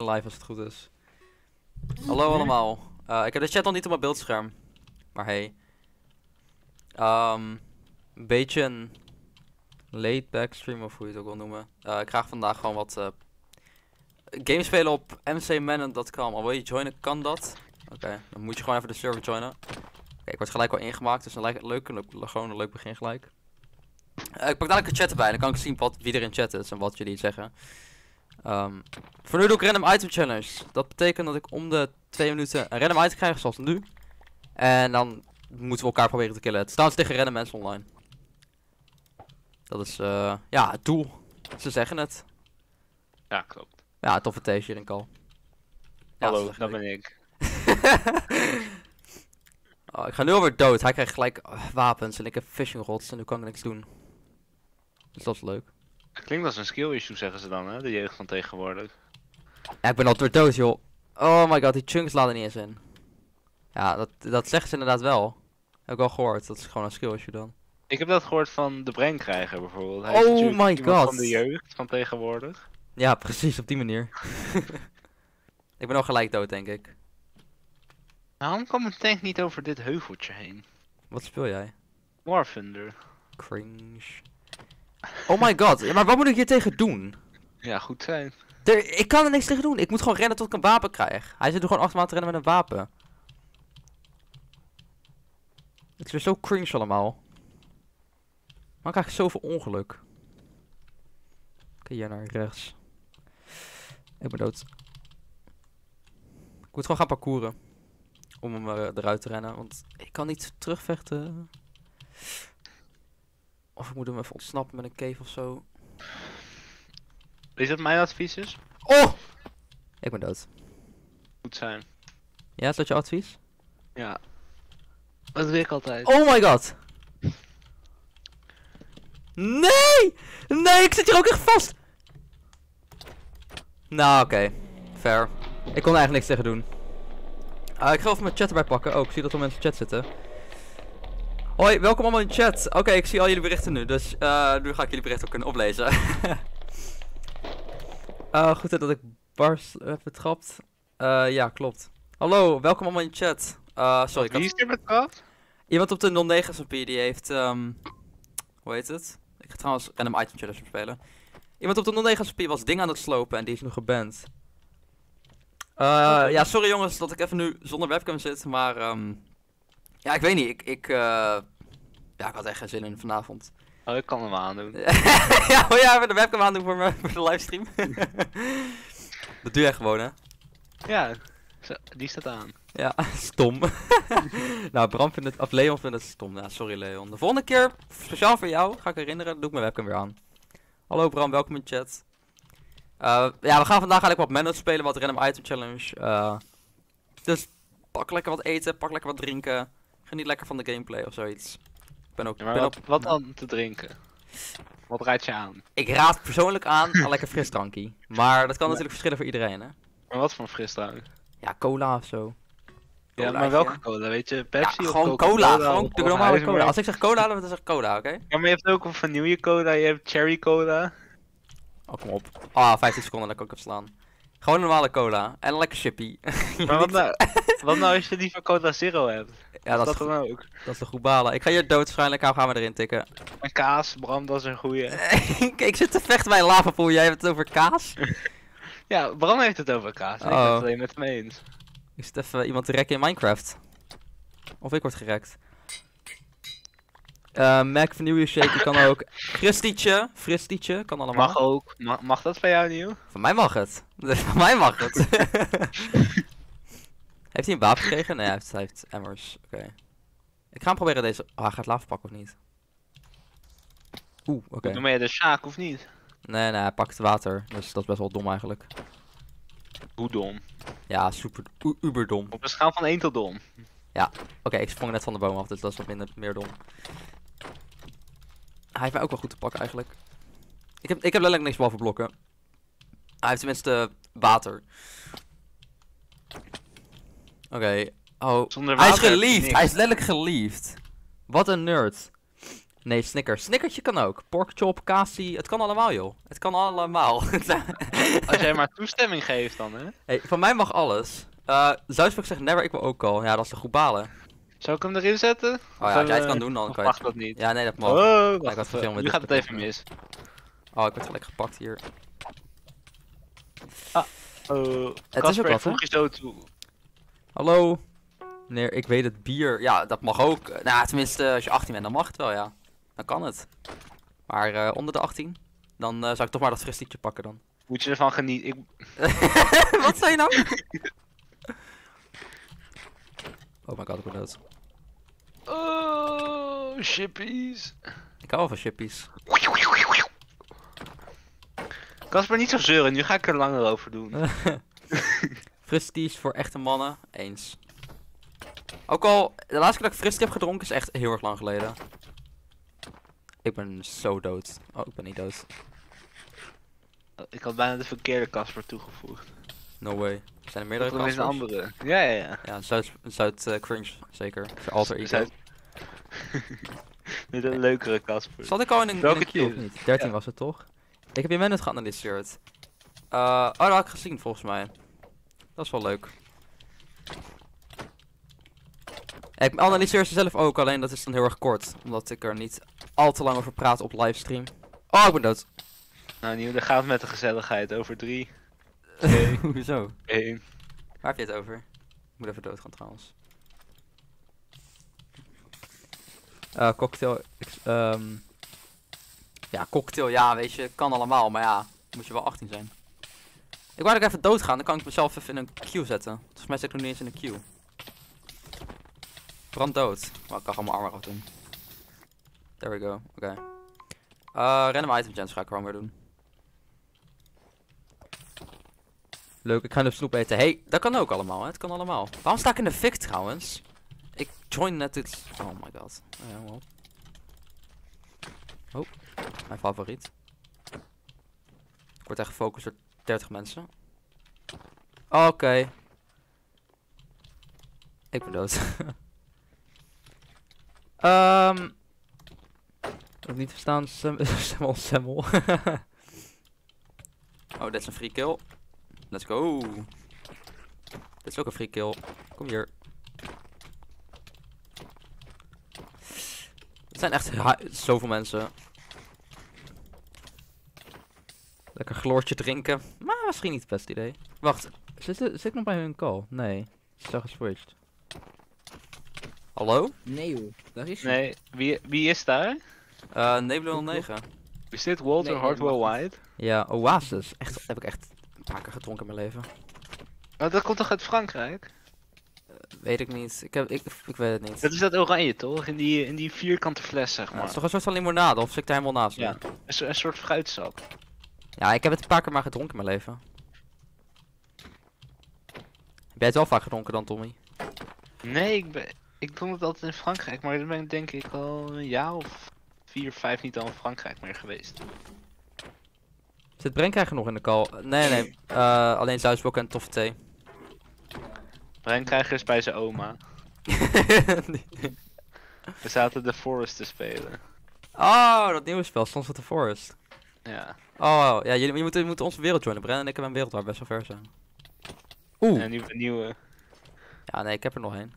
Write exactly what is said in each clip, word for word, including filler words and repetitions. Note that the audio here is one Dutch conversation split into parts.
live als het goed is. Hallo allemaal. Uh, ik heb de chat nog niet op mijn beeldscherm. Maar hey. Um, een beetje een laid back stream of hoe je het ook wil noemen. Uh, ik ga vandaag gewoon wat uh, games spelen op m c manon dot com. Al wil je joinen, kan dat. Oké, okay, dan moet je gewoon even de server joinen. Okay, ik word gelijk al ingemaakt, dus dan lijkt het leuk, leuk, gewoon een leuk begin gelijk. Uh, ik pak dadelijk de chat erbij, dan kan ik zien wat, wie er in chat is en wat jullie zeggen. Um, voor nu doe ik random item challenge. Dat betekent dat ik om de twee minuten een random item krijg, zoals nu. En dan moeten we elkaar proberen te killen. Het staat tegen random mensen online. Dat is uh, ja, het doel. Ze zeggen het. Ja, klopt. Ja, toffe thees hier in Kal. Ja, hallo, dat ben ik. Oh, ik ga nu alweer dood. Hij krijgt gelijk uh, wapens en ik heb fishing rods en nu kan ik niks doen. Dus dat is leuk. Klinkt als een skill issue, zeggen ze dan, hè? De jeugd van tegenwoordig. Ja, ik ben al weer dood, joh. Oh my god, die chunks laden niet eens in. Ja, dat, dat zeggen ze inderdaad wel. Heb ik al gehoord. Dat is gewoon een skill issue dan. Ik heb dat gehoord van de Breinkrijger bijvoorbeeld. Hij oh is my god. Van de jeugd van tegenwoordig. Ja, precies op die manier. Ik ben al gelijk dood, denk ik. Waarom kwam mijn tank niet over dit heuveltje heen? Wat speel jij? War Thunder. Cringe. Oh my god, ja, maar wat moet ik hier tegen doen? Ja, goed zijn. Er, ik kan er niks tegen doen. Ik moet gewoon rennen tot ik een wapen krijg. Hij zit er gewoon achter me aan te rennen met een wapen. Het is weer zo cringe allemaal. Maar krijg ik zoveel ongeluk. Oké, okay, hier naar rechts. Ik ben dood. Ik moet gewoon gaan parcouren. Om hem uh, eruit te rennen. Want ik kan niet terugvechten. Of ik moet hem even ontsnappen met een cave of zo. Is dat mijn advies is? Oh! Ik ben dood. Goed zijn. Ja, is dat je advies? Ja. Dat doe ik altijd. Oh my god! Nee! Nee, ik zit hier ook echt vast! Nou, oké. Okay. Fair. Ik kon er eigenlijk niks tegen doen. Uh, ik ga even mijn chat erbij pakken. Oh, ik zie dat er mensen in chat zitten. Hoi, welkom allemaal in chat. Oké, okay, ik zie al jullie berichten nu. Dus uh, nu ga ik jullie berichten ook kunnen oplezen. uh, goed dat ik Bars heb betrapt. Uh, ja, klopt. Hallo, welkom allemaal in chat. Uh, sorry, Wie is er betrapt? Iemand op de nul negen S P die heeft... Um... Hoe heet het? Ik ga trouwens random item challenge spelen. Iemand op de nul negen S P was ding aan het slopen en die is nu geband. Uh, okay. Ja, sorry jongens dat ik even nu zonder webcam zit, maar... Um... Ja, ik weet niet. Ik... ik uh... Ja, ik had echt geen zin in vanavond. Oh, ik kan hem aandoen. Ja, wil jij even de webcam aandoen voor, me, voor de livestream? Dat doe jij gewoon, hè? Ja, die staat aan. Ja, stom. Nou, Bram vindt het, of Leon vindt het stom. Ja, sorry Leon. De volgende keer, speciaal voor jou, ga ik herinneren, doe ik mijn webcam weer aan. Hallo Bram, welkom in chat. Uh, ja, we gaan vandaag eigenlijk wat Manon spelen, wat random item challenge. Uh, dus pak lekker wat eten, pak lekker wat drinken. Geniet lekker van de gameplay of zoiets. Ik ben ook... Ja, maar ben wat, op, wat dan te drinken? Wat raad je aan? Ik raad persoonlijk aan een lekker frisdrankie. Maar dat kan natuurlijk verschillen voor iedereen, hè. Maar wat voor frisdrank? Ja, cola of zo. Ja, maar welke cola? Weet je, Pepsi ja, of gewoon Coca-Cola? cola, gewoon de normale cola. Als ik zeg cola, dan zeg ik cola, oké? Okay? Ja, maar je hebt ook een vanille cola, je hebt cherry cola. Oh, kom op. Ah, vijftien seconden, dan kan ik hem slaan. Gewoon een normale cola. En een lekker chippy. Maar wat nou, wat nou als je liever cola zero hebt? Ja, dat, dat is dan ook. Dat is de goed balen. Ik ga hier dood waarschijnlijk, nou gaan we erin tikken. En kaas, Bram, dat is een goeie. Ik zit te vechten bij een lavapool, jij hebt het over kaas? Ja, Bram heeft het over kaas. Ik ben het alleen met me eens. Ik zit even iemand te rekken in Minecraft. Of ik word gerekt. Uh, Mac Vanille Shake kan ook. Fristietje, Fristietje, kan allemaal. Mag ook. Mag, mag dat van jou nieuw? Van mij mag het. Van mij mag het. Heeft hij een wapen gekregen? Nee, hij heeft, hij heeft emmers. Oké. Okay. Ik ga hem proberen deze... Oh, hij gaat lava pakken of niet? Oeh, oké. Okay. Doe je de Sjaak of niet? Nee, nee, hij pakt water. Dus dat is best wel dom eigenlijk. Hoe dom? Ja, super... Uber dom. Op een schaal van één tot dom. Ja, oké, okay, ik sprong net van de boom af, dus dat is wat minder, meer dom. Hij heeft mij ook wel goed te pakken eigenlijk. Ik heb, ik heb letterlijk niks behalve blokken. Hij heeft tenminste water. Oké. Okay. Oh, hij is geliefd. Hij is letterlijk geliefd. Wat een nerd. Nee, Snickers. Snickertje kan ook. Porkchop, kasi, het kan allemaal joh. Het kan allemaal. Als jij maar toestemming geeft dan, hè? Hey, van mij mag alles. Uh, Zuidsburg zegt never, ik wil ook al. Ja, dat is de balen. Zou ik hem erin zetten? Oh ja, als jij het kan doen dan Of kan je mag het... dat niet? Ja, nee, dat mag. Oh, ik wacht had even. veel met Nu dit gaat het even pakken. mis. Oh, ik word gelijk gepakt hier. Oh, is ook Casper, ik wat, voeg hè? je zo toe. Hallo? Nee, ik weet het, bier. Ja, dat mag ook. Nou, tenminste, als je achttien bent, dan mag het wel, ja. Dan kan het. Maar uh, onder de achttien, dan uh, zou ik toch maar dat fristietje pakken dan. Moet je ervan genieten. Ik... Wat zei je nou? Oh my god, ik ben dood. Oh, shippies. Ik hou wel van chippies. Casper, niet zo zeuren. Nu ga ik er langer over doen. Fristies voor echte mannen, eens. Ook al, de laatste keer dat ik fristie heb gedronken is echt heel erg lang geleden. Ik ben zo dood. Oh, ik ben niet dood. Ik had bijna de verkeerde Casper toegevoegd. No way. Zijn er meerdere Dat is een Caspers? andere. Ja, ja, ja. Ja, Zuid, Zuid uh, cringe, zeker. Zijn alter ego. Zuid- Met een leukere Casper. Zat ik al in een, in Welke een queue of queue? niet? dertien Ja. was het toch? Ik heb je minute geanalyseerd. Uh, oh, dat had ik gezien volgens mij. Dat is wel leuk. Ik analyseer ze zelf ook, alleen dat is dan heel erg kort. Omdat ik er niet al te lang over praat op livestream. Oh, ik ben dood. Nou, nieuw, dat gaat met de gezelligheid. Over drie, twee, Hoezo? één. Waar heb je het over? Ik moet even doodgaan trouwens. Uh, cocktail. ex- Um, ja, cocktail, ja, weet je, kan allemaal, maar ja, moet je wel achttien zijn. Ik wou dat ik even doodgaan, dan kan ik mezelf even in een queue zetten. Volgens mij zit ik nog niet eens in een queue. Brand dood. Maar ik kan gewoon mijn armor af doen. There we go, oké. Okay. Uh, random item gens ga ik gewoon weer doen. Leuk, ik ga nu snoep eten. Hey, dat kan ook allemaal, hè? Het kan allemaal. Waarom sta ik in de fik trouwens? Ik join net dit. Oh my god. Oh, ja, wel. Oh, mijn favoriet. Ik word echt gefocust door dertig mensen. Oké. Okay. Ik ben dood. Ehm. um, ik heb niet verstaan. Sem semmel, semmel. Oh, dit is een free kill. Let's go. Dit is ook een free kill. Kom hier. Het zijn echt zoveel mensen. Lekker chloortje drinken. Maar misschien niet het beste idee. Wacht, zit, zit ik nog bij hun call? Nee. Ze zijn geswitcht. Hallo? Nee joh, daar is hij. Nee, wie, wie is daar? Uh, Nebula nul negen. Is dit Walter Nee, nee, Hardwell mag niet. White? Ja, Oasis. Echt, heb ik echt een paar keer gedronken in mijn leven. Oh, dat komt toch uit Frankrijk? Weet ik niet. Ik, heb, ik, ik weet het niet. Dat is dat oranje toch? In die, in die vierkante fles zeg Ja, maar. het is toch een soort van limonade, of zit ik daar helemaal naast? nu? Ja, een, so- een soort fruitsap. Ja, ik heb het een paar keer maar gedronken in mijn leven. Heb jij het wel vaak gedronken dan, Tommy? Nee, ik, ben, ik dronk het altijd in Frankrijk, maar dan ben ik denk ik al een jaar of vier, vijf niet al in Frankrijk meer geweest. Zit Brenk nog in de call? Nee, nee. Uh, alleen Zuidsbok en toffe thee. Brennkrijger is bij zijn oma. We zaten The Forest te spelen. Oh, dat nieuwe spel, Sons of the Forest. Ja. Oh, ja, jullie, je moet, je moet onze wereld joinen. Bren en ik heb een wereld waar we best wel ver zijn. Oeh. En nieuwe, nieuwe. Ja, nee, ik heb er nog één.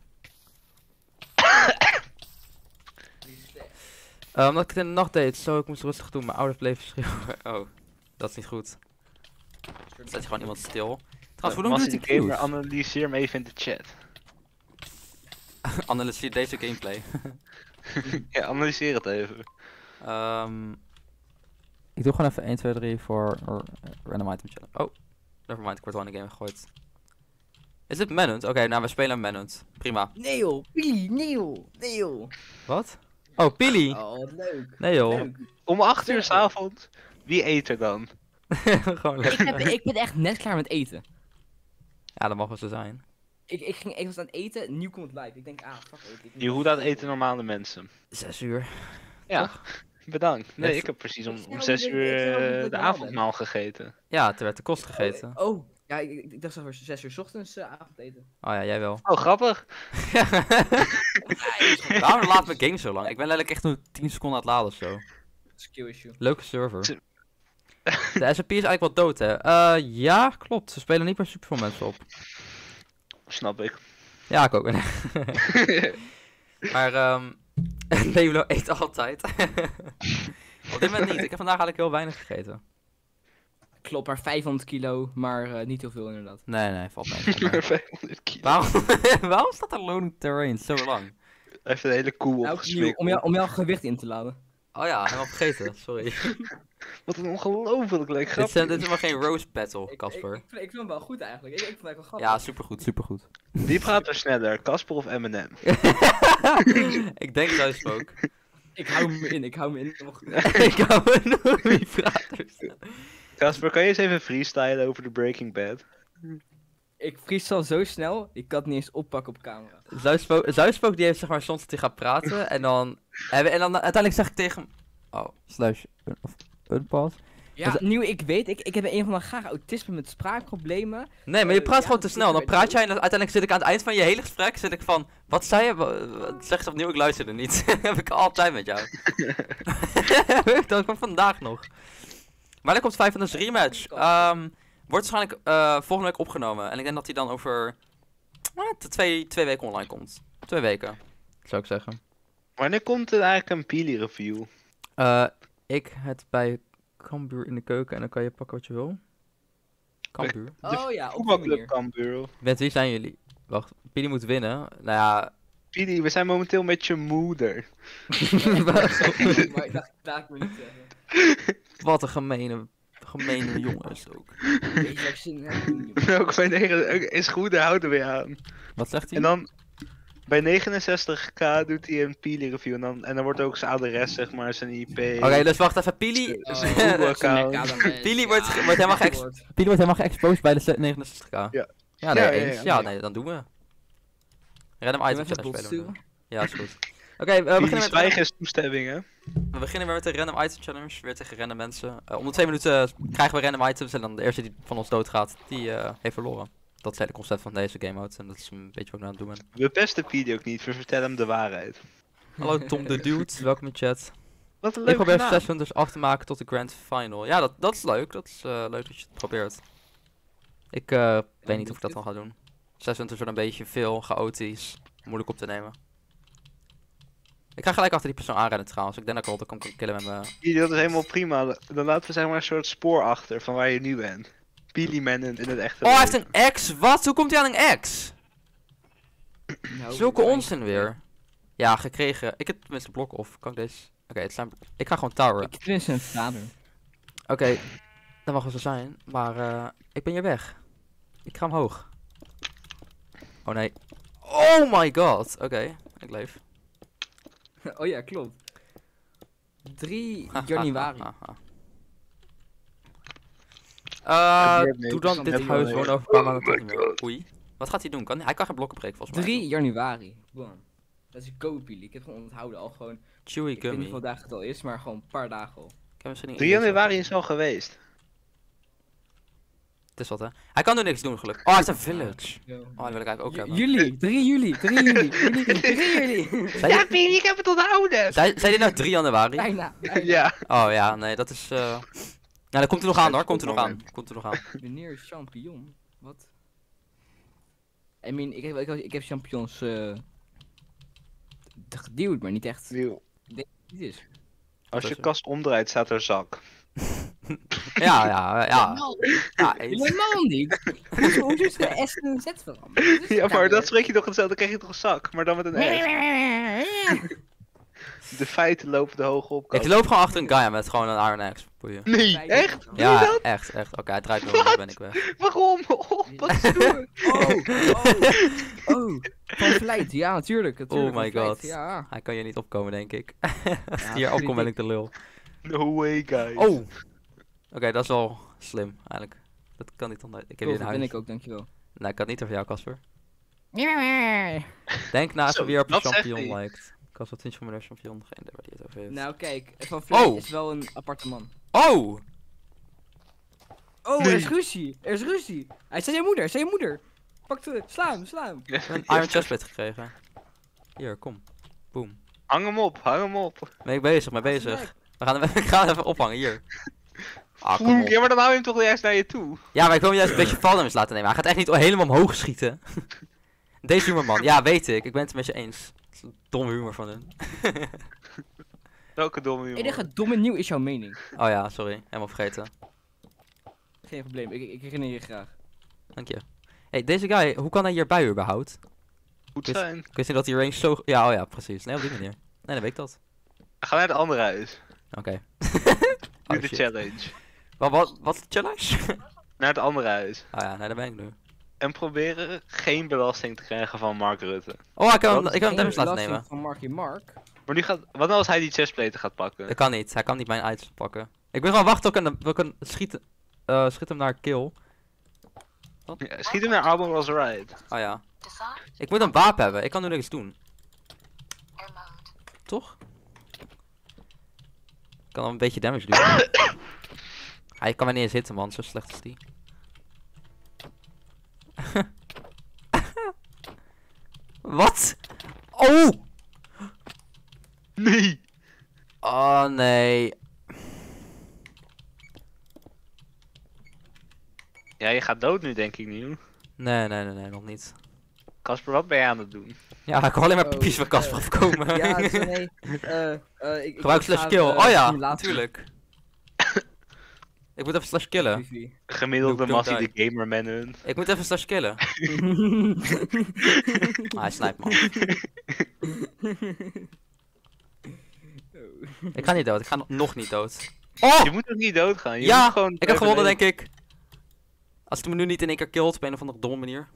Uh, omdat ik het in de nacht deed, zo ik moest rustig doen. Mijn ouders bleven schreeuwen. Oh, dat is niet goed. Dan zet je gewoon iemand stil. Trouwens, hoe noem je Massive die Gamer, cues? analyseer hem even in de chat. Analyseer deze gameplay. Ja, analyseer het even. Um, ik doe gewoon even één, twee, drie voor uh, random item challenge. Oh, nevermind, ik word wel in de game gegooid. Is dit Manhunt? Oké, okay, nou we spelen Manhunt. Prima. Nee joh, Pili, nee joh, nee joh. Wat? Oh, Pili! Oh, wat leuk. Nee joh. Leuk. Om acht uur 's avonds, wie eet er dan? Gewoon Ik, heb, lekker. ik ben echt net klaar met eten. Ja, dat mag wel zo zijn. Ik, ik, ging, ik was aan het eten, nieuw komt live. Ik denk, ah, fuck eten. Ik moet Die, hoe dat eten normale mensen? Zes uur. Ja, bedankt. Nee, Yes. ik heb precies om, Ik om snap zes niet- uur ik snap niet eh, wat de ik avondmaal gegeten. Ja, het werd de kost gegeten. Oh, Ja, ik, ik ik dacht zo voor zes uur 's ochtends uh, avondeten. Oh ja, jij wel. Oh, grappig. Waarom laat mijn game zo lang? Ik ben letterlijk echt nu tien seconden aan het laden of zo. Skill issue. Leuke server. Ze- De S P is eigenlijk wel dood, hè? Eh, ja, klopt. Ze spelen niet meer super veel mensen op. Snap ik. Ja, ik ook. Maar, ehm... Leeuwlo eet altijd. Op dit moment niet. Ik heb vandaag eigenlijk heel weinig gegeten. Klopt, maar vijfhonderd kilo, maar uh, niet heel veel inderdaad. Nee, nee, valt mee. valt mee. vijfhonderd kilo. Waarom, waarom staat er loading terrain zo lang? Even een hele koe Nou, opgesmeerd. om, jou, om jouw gewicht in te laden. Oh ja, helemaal vergeten. Sorry. Wat een ongelooflijk leuk dit, grapje. is, dit is maar geen roast battle, Ik, ik, Casper. ik, vind- ik vind hem wel goed eigenlijk. Ik, ik vond het wel grappig. Ja, supergoed, supergoed. Wie praat er sneller, Casper of Eminem? Ik denk Zuidspook. Ik hou me in, ik hou me in. Ik hou me nog wie vraagt er staan. Casper, kan je eens even freestylen over de Breaking Bad? Ik vries al zo snel, ik kan het niet eens oppakken op camera. Zuidspook, Zuidspook die heeft zeg maar soms dat hij gaat praten en dan... En, en dan uiteindelijk zeg ik tegen hem... Oh, slash... un- Of unpause. Ja, Dus- nu ik weet, ik, ik heb een van de graag autisme met spraakproblemen. Nee, maar je Eh, praat ja, gewoon te dat snel. Dan weet ik praat jij en ook. dan uiteindelijk zit ik aan het eind van je hele gesprek zit ik van... Wat zei je? Wa- wa- Zeg eens opnieuw, ik luisterde niet. heb ik altijd met jou. Dat kwam vandaag nog. Maar dan komt vijf rematch. Ehm wordt waarschijnlijk eh, volgende week opgenomen. En ik denk dat hij dan over... eh, t- twee, twee weken online komt. Twee weken, zou ik zeggen. Wanneer komt er eigenlijk een Pili review? Eh, ik het bij Cambuur in de keuken en dan kan je pakken wat je wil. Cambuur. Oh ja, op die Voetbalclub manier. Cambuur. Met wie zijn jullie? Wacht, Pili moet winnen. Nou ja... Pili, we zijn momenteel met je moeder. Maar ik dacht, daar ik me niet zeggen. Wat een gemene, gemene jongen is het ook. Weet je wat ik zin heb? Ook bij negen is goed, daar houden we je aan. Wat zegt hij? En dan bij negenenzestig k doet hij een Pili review en dan, en dan wordt ook zijn adres, zeg maar, zijn I P. Oké, dus wacht even. Pili, Oh, Oh, Google-account. Pili wordt, ge- wordt helemaal geëx- Pili wordt helemaal geëxposed bij de negenenzestig k. Ja. Ja, nee, Ja, ja, eens. ja, Ja, nee. nee, dan doen we. Random item Even challenge bot spelen we. sturen. Ja, is goed. Oké, we, Pili beginnen met zwijgen is toestemming, hè? we beginnen weer met de random item challenge. Weer tegen random mensen. Eh, om de twee minuten krijgen we random items en dan de eerste die van ons doodgaat, die eh, heeft verloren. Dat is het hele concept van deze game mode en dat is een beetje wat ik nou aan het doen ben. We pesten Pili ook niet, we vertellen hem de waarheid. Hallo Tom de Dude, welkom in chat. Wat een Ik leuke probeer naam. zes hunters af te maken tot de grand final. Ja, dat, dat is leuk. Dat is eh, leuk dat je het probeert. Ik eh, weet niet of ik dat dan ga doen. zes hunters wordt een beetje veel, chaotisch, moeilijk op te nemen. Ik ga gelijk achter die persoon aanrennen trouwens. Ik denk dat ik altijd kan kan killen met mijn... Pili, dat is helemaal prima. Dan laten we zeg maar een soort spoor achter van waar je nu bent. Pili man in, in het echte Oh, hij heeft leven. een ex? Wat? Hoe komt hij aan een ex? Nou, Zulke fijn. onzin weer. Ja, gekregen. Ik heb tenminste blok of kan ik deze... Oké, het zijn... Ik ga gewoon toweren. Ik tenminste een vader. Oké, dat mag wel zo zijn, maar eh, ik ben hier weg. Ik ga omhoog. Oh nee. Oh my god. Oké, ik leef. Oh ja, klopt. drie januari. Eh, Gebeurt niks. doe dan dit Net huis wel. gewoon over een paar maanden Oh my toch niet meer. God. Oei. Wat gaat hij doen? Kan hij, hij kan geen blokken breken volgens mij. drie januari. Boom. Dat is een koopie. Ik heb gewoon onthouden al gewoon. Chewy Ik weet niet gummy. hoeveel dagen het al is, maar gewoon een paar dagen al. Ik heb misschien niet drie januari is al geweest. Het is wat hè. Hij kan er niks doen gelukkig. Oh, hij is een village. Yo. Oh, die wil ik eigenlijk ook Ju- hebben. Juli, drie juli, drie juli, juli, drie juli. Zei, Ja, Pili, ik heb het onthouden! zei, zei die nou drie januari? Bijna, bijna. Ja. Oh ja, nee, dat is... eh Nou, dat komt er nog aan hoor. Komt er nog aan. Komt er nog aan. Meneer champignon? Wat? I mean, ik heb, ik heb, ik heb champignons eh geduwd, maar niet echt. Wiel. Niet is. Als je kast omdraait, staat er zak. Ja, ja, ja. Ja, eens. Helemaal niet. Hoezo hoezo is de S en een Z veranderd? Wat is Ja, het maar nou dat spreek je toch hetzelfde, dan krijg je toch een zak, maar dan met een S. weer? De feiten lopen de hoog op. Ik loop gewoon achter een Gaia met gewoon een Iron Axe. Boeien. Nee, echt? Doe je Ja, dat? echt, echt. Oké, hij draait door, dan ben ik weg. Waarom? Oh, wat stoer. Oh, oh, oh. Van vlijt, ja natuurlijk. natuurlijk Oh my van vlijt, god. Ja. Hij kan hier niet opkomen, denk ik. Als hij hier vind opkomt, ben ik- ik de lul. No way, guys. Oh! Oké, dat is wel slim, eigenlijk. Dat kan niet onder. Ik heb hier Tof, een dat huis. ben ik ook, dankjewel. Nee, ik had niet over jou, Casper. Denk na Zo, even wie er op dat een zegt champignon hij. lijkt. Cas, wat vind je van meneer champignon? Geen idee waar die het over heeft. Nou kijk, Van Vlijt Oh. is wel een aparte man. Oh! Oh, Nee. er is ruzie. Er is ruzie. Hij zei je moeder, zei je moeder. Pak de, sla hem, sla hem. Ik heb een iron chestplate gekregen. Hier, kom. Boom. Hang hem op, hang hem op. Ben ik bezig, ben bezig. We gaan hem, ik ga hem even ophangen, hier. Ah, kom Oeh, op. ja, maar dan hou je hem toch juist naar je toe. Ja, maar ik wil hem juist een beetje fallings laten nemen. Hij gaat echt niet helemaal omhoog schieten. Deze humorman, ja, weet ik. Ik ben het met je eens. Dat is een domme humor van hun. Welke domme humor. Enige domme nieuw is jouw mening. Oh ja, sorry. Helemaal vergeten. Geen probleem, ik, ik herinner je graag. Dank je. Hey, deze guy, hoe kan hij hierbij überhaupt? Goed Wist- zijn. Ik wist niet dat die range zo... Ja, oh ja, precies. Nee, op die manier. Nee, dan weet ik dat. Ga naar het andere huis. Oké. Doe Oh, de shit. challenge. Wat, wat, wat is de challenge? Naar het andere huis. Ah ja, nee, daar ben ik nu. En proberen geen belasting te krijgen van Mark Rutte. Oh, ik kan hem, Wat? ik kan hem Geen damage laten belasting nemen. van Marky Mark. Maar nu gaat... Wat nou als hij die chestplate gaat pakken? Dat kan niet. Hij kan niet mijn items pakken. Ik ben gewoon wachten tot ik een- we kunnen schieten. eh schiet hem naar kill. Ja, schiet hem naar Armor was right. Oh ja. Ik moet een wapen hebben. Ik kan nu niks doen. Toch? Ik kan wel een beetje damage doen. Hij kan mij niet eens hitten, man. Zo slecht is die. Wat? Oh! Nee! Oh nee. Ja, je gaat dood nu denk ik nieuw. Nee, nee, nee, nee, nog niet. Casper, wat ben je aan het doen? Ja, ik kan alleen maar Oh, pipies van Casper eh, afkomen. Ja, dus nee. eh eh ik, ik Gebruik ga, slash kill. eh, Oh ja, simulatie. natuurlijk. Ik moet even slash killen. Vivi. Gemiddelde Doe- doe massie het de gamerman hun. Ik moet even slash killen. Ah, hij snijpt me. Ik ga niet dood, ik ga nog- nog niet dood. Oh! Je moet ook niet doodgaan. Je Ja, moet gewoon ik heb gewonnen overleven. denk ik. Als het me nu niet in één keer killt op een of andere domme manier.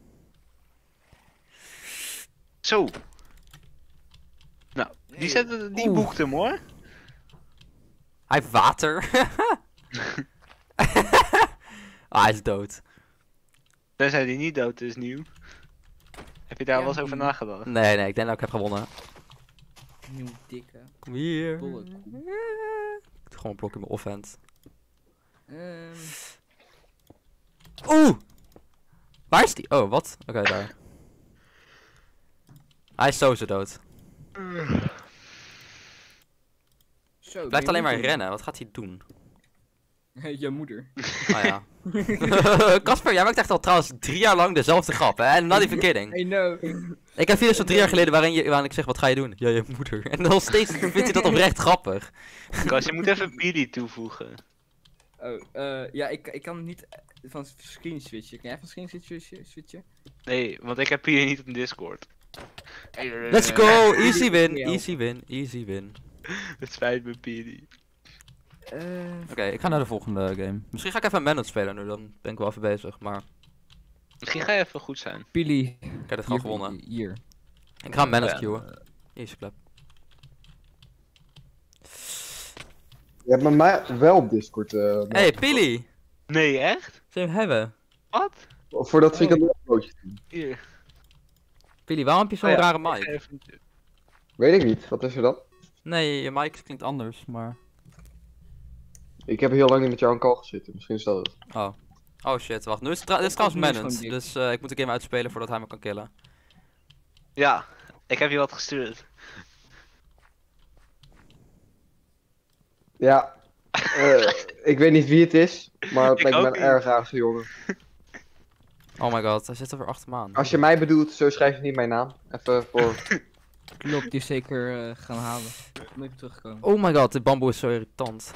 Zo. Nou, die, Nee. zette, die Oeh. boekt hem hoor. Hij heeft water. Ah, hij is dood. Tenzij die niet dood is nieuw. Heb je daar Ja, wel eens over nieuw. nagedacht? Nee, nee, ik denk dat ik heb gewonnen. Nieuw dikke. Kom hier. Dolle Ik doe gewoon een blok in mijn offhand. Ehm Oeh! Waar is die? Oh, wat? Oké, daar. Hij is sowieso dood. Zo, Blijft alleen maar rennen. rennen, wat gaat hij doen? Je moeder. Oh ja. Casper, jij maakt echt al trouwens drie jaar lang dezelfde grap, hè? En not even kidding. I know. Ik heb video's van drie jaar geleden waarin, je, waarin ik zeg, wat ga je doen? Ja, je moeder. En nog steeds vindt hij dat oprecht grappig. Kas, je moet even Billy toevoegen. Oh, eh ja, ik, ik kan niet eh, van screen switchen. Kan jij van screen switchen? switchen? Nee, want ik heb Billy niet op Discord. Let's go! Easy Ja. win, easy win, easy win. Het spijt me, Billy. Eh Oké, ik ga naar de volgende game. Misschien ga ik even een Manhunt spelen nu, dan ben ik wel even bezig, maar Misschien ga je even goed zijn. Billy. ik heb het gewoon gewonnen. Hier. Ik ga een Manhunt Ja. queuen. Eerste klep. Je hebt met mij wel op Discord. eh Hey, Pili! Nee, echt? Zullen we hem hebben? Wat? Voor dat frikandellbroodje. Hier. Pili, waarom heb je zo'n Oh ja, rare ik mic? ga even- Weet ik niet. Wat is er dan? Nee, je mic klinkt anders, maar... Ik heb heel lang niet met jou aan call gezeten. Misschien is dat het. Oh. Oh shit, wacht. Nu is het, tra- dit is Of- of trouwens nu is Manhunt, gewoon dus eh, ik moet de game uitspelen voordat hij me kan killen. Ja, ik heb je wat gestuurd. Ja. eh, ik weet niet wie het is. Maar het Ik lijkt me ook een niet. erg aardige jongen. Oh my god, hij zit er voor achter me aan. Als je mij bedoelt, zo schrijf je niet mijn naam. Even voor. Klopt, die is zeker eh, gaan halen. Moet even terugkomen. Oh my god, dit bamboe is zo irritant.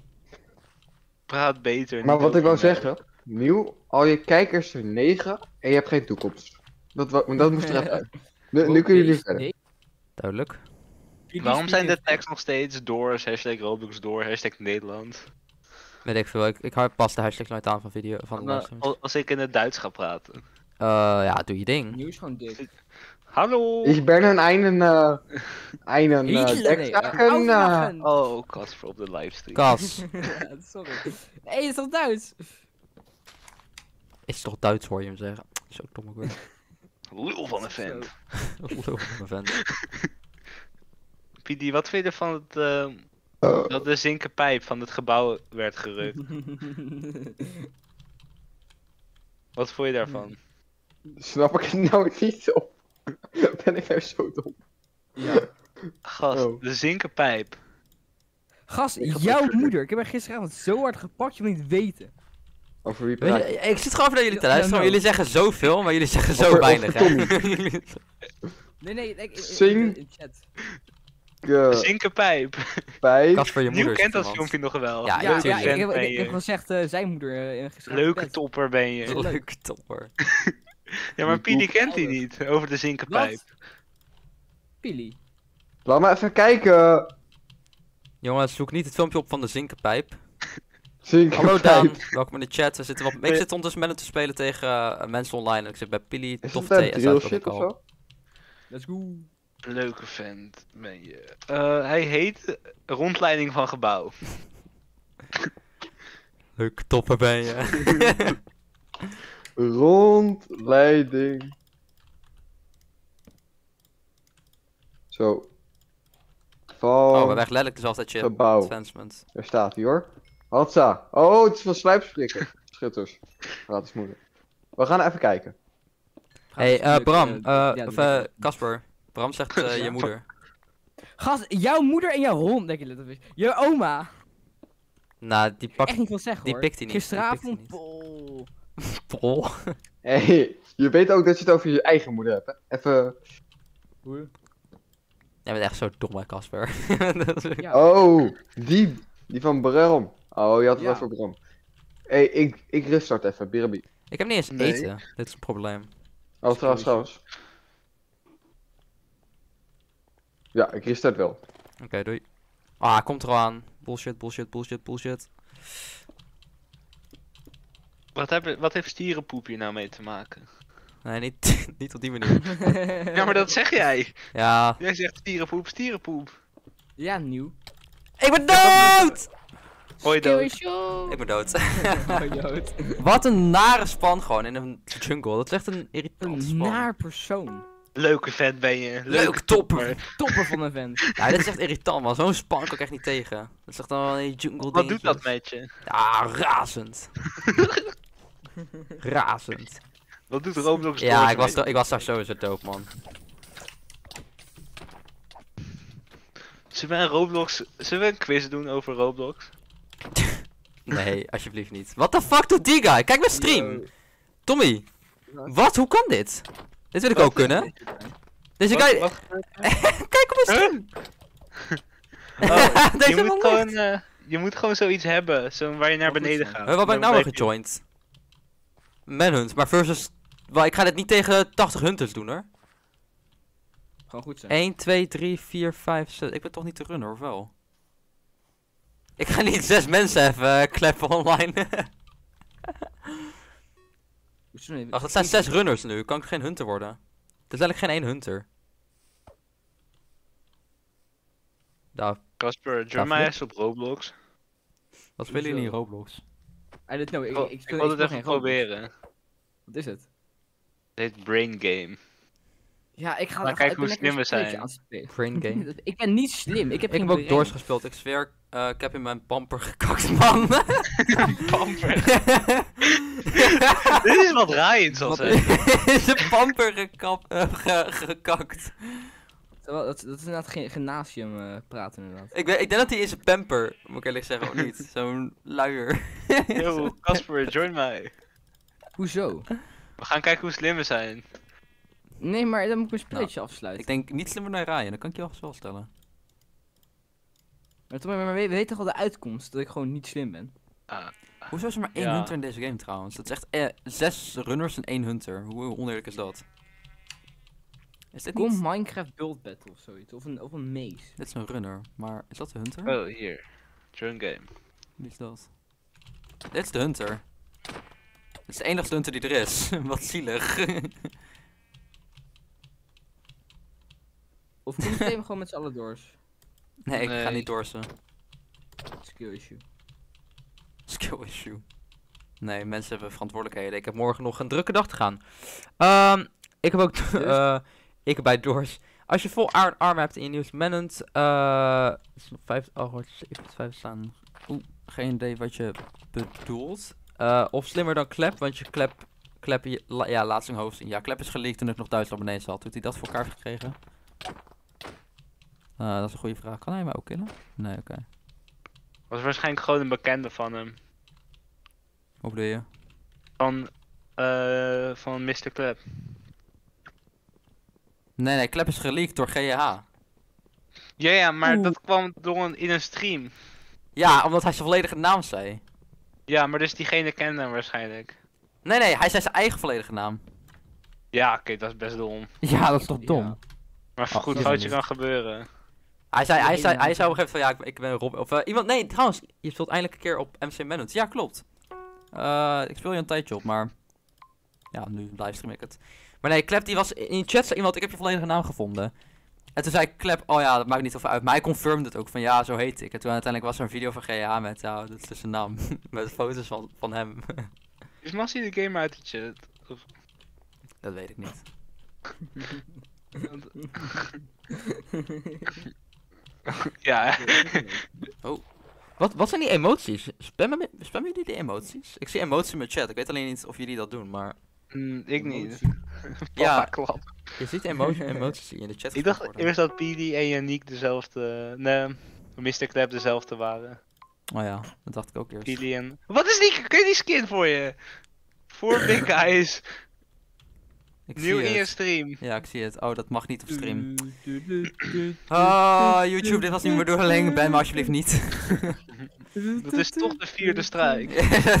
Praat beter. Maar niet wat ik wou over mij. zeggen. Nieuw, al je kijkers er negen en je hebt geen toekomst. Dat, wou- dat moest er even uit. Nu, nu kunnen jullie verder. Duidelijk. Waarom zijn de tags nog steeds doors, hashtag Roblox door, hashtag Nederland? Weet ik veel, ik, ik hou pas de hashtag nooit aan van video, van Maar livestreams. al- als ik in het Duits ga praten. Eh, ja, doe je ding. Nieuw is gewoon dik. Hallo! Ik ben een einen. eh einen. eh, Hitler, nee, dekzaken, eh, eh, aufmachen. Oh, Casper op de livestream. Kas, Ja, sorry. Hé, hey, is dat Duits? is toch Duits hoor je hem zeggen. Zo dom ook weer. Lul van een vent. Lul van een vent. P D, wat vind je van het, eh, eh, dat de zinken pijp van het gebouw werd gerukt? Wat vond je daarvan? Snap ik het nou niet op? Ben ik nou zo dom? Ja. Gast, Oh. de zinkenpijp. Gast, Ik ga jouw even- moeder. Ik heb haar gisteravond zo hard gepakt, je wil niet weten. Over wie Weet praat je, je? ik zit gewoon even naar jullie te Ja, luisteren, maar nou. jullie zeggen zoveel, maar jullie zeggen zo Over- weinig, over hè. Nee, nee, ik, ik, ik- Zing. in chat. De Uh, zinkenpijp. Pijp. Kasper, je Nieuw moeder kent is dat iemand. filmpje nog wel. Ja, Ja, tuurlijk. ja, ik, heb, ben ik, ik heb je. gezegd, eh, zijn moeder eh, in gisteravond. Leuke bed. topper ben je. Leuk topper. Ja, maar Die Pili kent die alles. niet, over de zinkenpijp. Pili. Laat me even kijken. Jongens, zoek niet het filmpje op van de zinkenpijp. Zink Hallo Daan, pijp. welkom in de chat. We zitten wat... Ik zit ondertussen met hem te spelen tegen eh, mensen online en ik zit bij Pili, Is Tof het T een en drill Zuid shit of al. zo? Let's go. Leuke vent ben je. Eh, hij heet Rondleiding van Gebouw. Leuk topper ben je. Rondleiding. Zo. Van Oh, we hebben echt letterlijk dezelfde chip. gebouw. Advancement. Daar staat hij hoor. Hatsa. Oh, het is van slijpsprikken. Schutters. Gratis moeder. We gaan even kijken. Hey, eh, Leuk, Bram, eh, eh, ja, of leuk. eh, Casper. Bram zegt eh, je moeder. Gast, jouw moeder en jouw hond, denk je letterlijk. Je oma. Nou, die pakt Echt niet veel zeggen die hoor. pikt hij niet, die Gisteravond. pikt hij Pol. pol. Hey, je weet ook dat je het over je eigen moeder hebt, hè? Even. Hoe? Jij bent echt zo dom, hè, Casper. Dat is- Ja. Oh, die. Die van Bram. Oh, je had het Ja. over Bram. Hey, ik, ik restart even, Birabi. Ik heb niet eens Nee. eten. Dit is een probleem. Oh, trouwens, trouwens. Ja, ik restart wel. Oké, doei. Ah, komt er al aan. Bullshit, bullshit, bullshit, bullshit. Wat, heb, wat heeft stierenpoep hier nou mee te maken? Nee, niet, niet op die manier. Ja, maar dat zeg jij. Ja. Jij zegt stierenpoep, stierenpoep. Ja, nieuw. Ik ben dood! Hoi dood. Show. Ik ben dood. Oh, dood. Wat een nare span gewoon in een jungle. Dat is echt een irritant Een span. naar persoon. Leuke vent ben je. Leuke Leuk topper. Topper van een vent. Ja, dit is echt irritant man. Zo'n span kan ik echt niet tegen. Dat is echt dan een jungle Wat doet dat dingetjes. met je? Ja, razend. razend. Wat doet Roblox Ja, Doors ik was, met je? er- ik was daar sowieso dope man. Zullen we een Roblox... Zullen we een quiz doen over Roblox? Nee, alsjeblieft niet. What the fuck doet die guy? Kijk mijn stream. Yo. Tommy. Wat? Wat? Hoe kan dit? Dit wil ik ook kunnen. Deze Wat- guy... wat- Kijk op mijn stream. Oh, Deze je, man moet lukt. gewoon, eh, je moet gewoon zoiets hebben, zo waar je naar Wat beneden goed gaat. Hé, wat ben ik Dan nou weer blijf je- gejoind? Manhunt, maar versus... Wel, ik ga dit niet tegen tachtig hunters doen hoor. Gewoon goed zijn. één, twee, drie, vier, vijf, zes. Ik ben toch niet te runnen of wel? Ik ga niet zes mensen even eh, kleppen online. Hoezo niet? Ach, dat zijn zes runners nu. Kan ik geen hunter worden? Het is eigenlijk geen één hunter. Daar, Casper, join David? mij eens op Roblox. wat spelen jullie in Hoezo? Roblox? I don't know, ik, Oh, ik, ik speel, wil ik het speel even geen Roblox. proberen. Wat is het? Het heet Brain Game. Ja, ik ga Maar ik kijk ga- hoe ik ben slim lekker we een spelletje zijn. aan het spelen. Brain game. Ik ben niet slim, ik heb Ik geen heb ook brein. Doors gespeeld. Ik zweer, eh, ik heb in mijn pamper gekakt, man. Pamper. Dit is wat Ryan zal Wat zeggen. is een pamper gekap, eh, ge- gekakt. Terwijl, Dat, dat is inderdaad geen gymnasium eh, praten inderdaad. Ik, weet, ik denk dat hij is een pamper, moet ik eerlijk zeggen, of niet. Zo'n luier. Yo, Casper, join mij. Hoezo? We gaan kijken hoe slim we zijn. Nee, maar dan moet ik mijn spelletje afsluiten. Ik denk niet slimmer naar Ryan, dat kan ik je wel wel stellen. Maar, toch, maar we, we weten toch al de uitkomst, dat ik gewoon niet slim ben. Ah, Hoezo is er maar één Ja. hunter in deze game trouwens? Dat is echt eh, zes runners en één hunter. Hoe hoe oneerlijk is dat? Is dit Kom niet... Minecraft Build Battle of zoiets, of een, of een maze. Dit is een runner, maar is dat de hunter? oh, hier. Join game. Wie is dat? Dit is de hunter. Dit is de enigste hunter die er is. Wat zielig. Of kunnen we het even gewoon met z'n allen doors? nee, ik ga Nee. niet dorsen. Skill issue. Skill issue. Nee, mensen hebben verantwoordelijkheden. Ik heb morgen nog een drukke dag te gaan. Ehm, ik heb ook... eh ik heb bij Doors. Als je vol Iron Armor hebt in je nieuws Manhunt... eh is nog vijf... Oh, hoort zeven, vijf staan. Oeh, geen idee wat je bedoelt. Eh, of slimmer dan Klep, want je Klep... Klep, je- la- ja, laat zijn hoofd zien. Ja, Klep is geleakt toen ik nog Duitsland beneden zat. Hoe heeft hij dat voor elkaar heeft gekregen? Eh, dat is een goede vraag. Kan hij mij ook killen? Nee, oké. Was waarschijnlijk gewoon een bekende van hem. Hoe bedoel je? Van, eh van mister Klep. Nee, nee, Klep is geleakt door G J H. Ja, ja, maar Oeh. dat kwam door een, in een stream. Ja, omdat hij zijn volledige naam zei. Ja, maar dus diegene kende hem waarschijnlijk. Nee, nee, hij zei zijn eigen volledige naam. Ja, oké, dat is best dom. Ja, dat is toch dom? dom? Maar Oh, goed, dat foutje is kan gebeuren. Hij zei, hij Nee, zei, nee, hij zei op nee. een gegeven moment van ja, ik, ik ben Rob. Of eh, iemand, nee, trouwens, je speelt eindelijk een keer op M C Manhunt. Ja, klopt. Eh, ik speel je een tijdje op, maar ja, nu livestream ik het. Maar nee, Klep die was in chat zei iemand, ik heb je volledige naam gevonden. En toen zei Klep, oh ja, dat maakt niet zoveel uit. Maar hij confirmed het ook van ja, zo heet ik. En toen uiteindelijk was er een video van G H met, ja, dat is dus zijn naam. Met foto's van, van hem. Is Massie de game uit de chat? Of... Dat weet ik niet. Ja, Wat, wat zijn die emoties? Spammen, spammen jullie die emoties? Ik zie emoties in mijn chat. Ik weet alleen niet of jullie dat doen, maar mm, ik niet. Ja. Papa klap. je ziet emo emoties in de chat. Ik dacht gespamd worden. eerst dat Pili en Yannick dezelfde... Nee, mister Klep dezelfde waren. Oh ja, dat dacht ik ook eerst. Pili en... Wat is die, kun je die skin voor je? Voor Big Guys. Ik Nieuw zie in je het. stream. Ja, ik zie het. Oh, dat mag niet op stream. Ah, YouTube, dit was niet meer de bedoeling. Ben me alsjeblieft niet. Dat is toch de vierde strijk.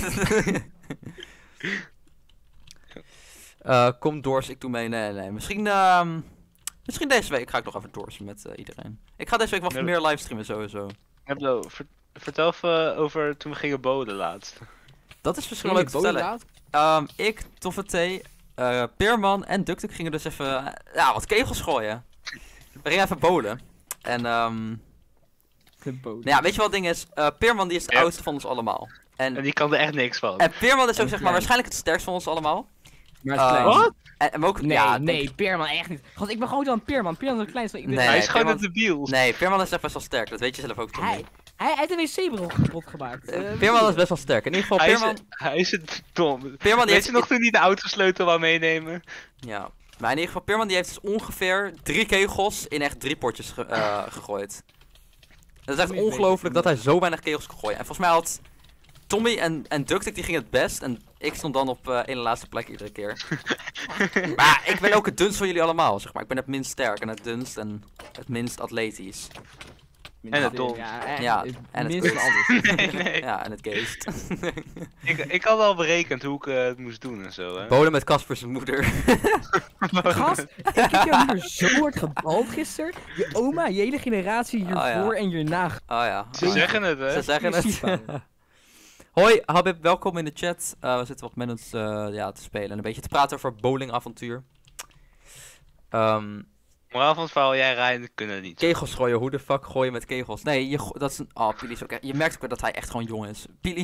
Eh, kom doors, ik doe mee. Nee, nee. Misschien, ehm, misschien deze week ga ik nog even doorsen met eh, iedereen. Ik ga deze week wat Ja, meer livestreamen sowieso. Heblo, ver- vertel even over toen we gingen boden laatst. Dat is misschien wel leuk te vertellen. Ehm, ik, Toffe T, eh, Peerman en Duktuk gingen dus even eh, ja, wat kegels gooien. We gingen even bowlen. En ehm, nou ja, weet je wat het ding is? Eh, Peerman die is de Ja. oudste van ons allemaal. En, En die kan er echt niks van. en Peerman is ook En zeg maar klein. waarschijnlijk het sterkst van ons allemaal. Maar Eh, het klein. Wat? En, en ook, Nee, ja, denk nee, ik- Peerman echt niet. God, ik ben gewoon dan Peerman. Peerman is het kleinste. Ik ben- Nee, Hij is gewoon een Peerman- debiel. Nee, Peerman is echt best wel sterk. Dat weet je zelf ook toch Hij, niet. hij, hij heeft een wc-bril kapot gemaakt. Eh, Peerman is best wel sterk. In ieder geval, Hij is, Peerman... hij is het dom. Peerman die Weet heeft... je nog toen hij de autosleutel wou meenemen? Ja. Maar in ieder geval, Peerman die heeft dus ongeveer drie kegels in echt drie potjes ge- eh, gegooid. Het is echt Tommy is ongelooflijk dat beter. hij zo weinig kegels kon gooien. En volgens mij had Tommy en, en Duktik die gingen het best. En ik stond dan op eh ene laatste plek iedere keer. Maar ja, ik ben ook het dunst van jullie allemaal, zeg maar. Ik ben het minst sterk en het dunst en het minst atletisch. En het dom. Ja, en, Ja, het en het minste kut. van alles. Nee, nee. Ja, en het geest. Ik, ik had al berekend hoe ik eh, het moest doen en zo, hè. Bolen met Casper zijn moeder. Gast, ik heb jou hier zo hard gebald gisteren. Je oma, je hele generatie hiervoor Oh, ja. en hierna. Oh ja. Ze oh, ja. zeggen het, hè. Ze zeggen het. Precies, man. Hoi, Habib, welkom in de chat. Eh, we zitten wat met ons eh, ja, te spelen en een beetje te praten over bowlingavontuur. Ehm Moraal van het verhaal, jij Rijn kunnen niet. kegels gooien, hoe de fuck gooi je met kegels? Nee, je go- dat is een... Oh, Pili is ook echt... Je merkt ook wel dat hij echt gewoon jong is. Pili.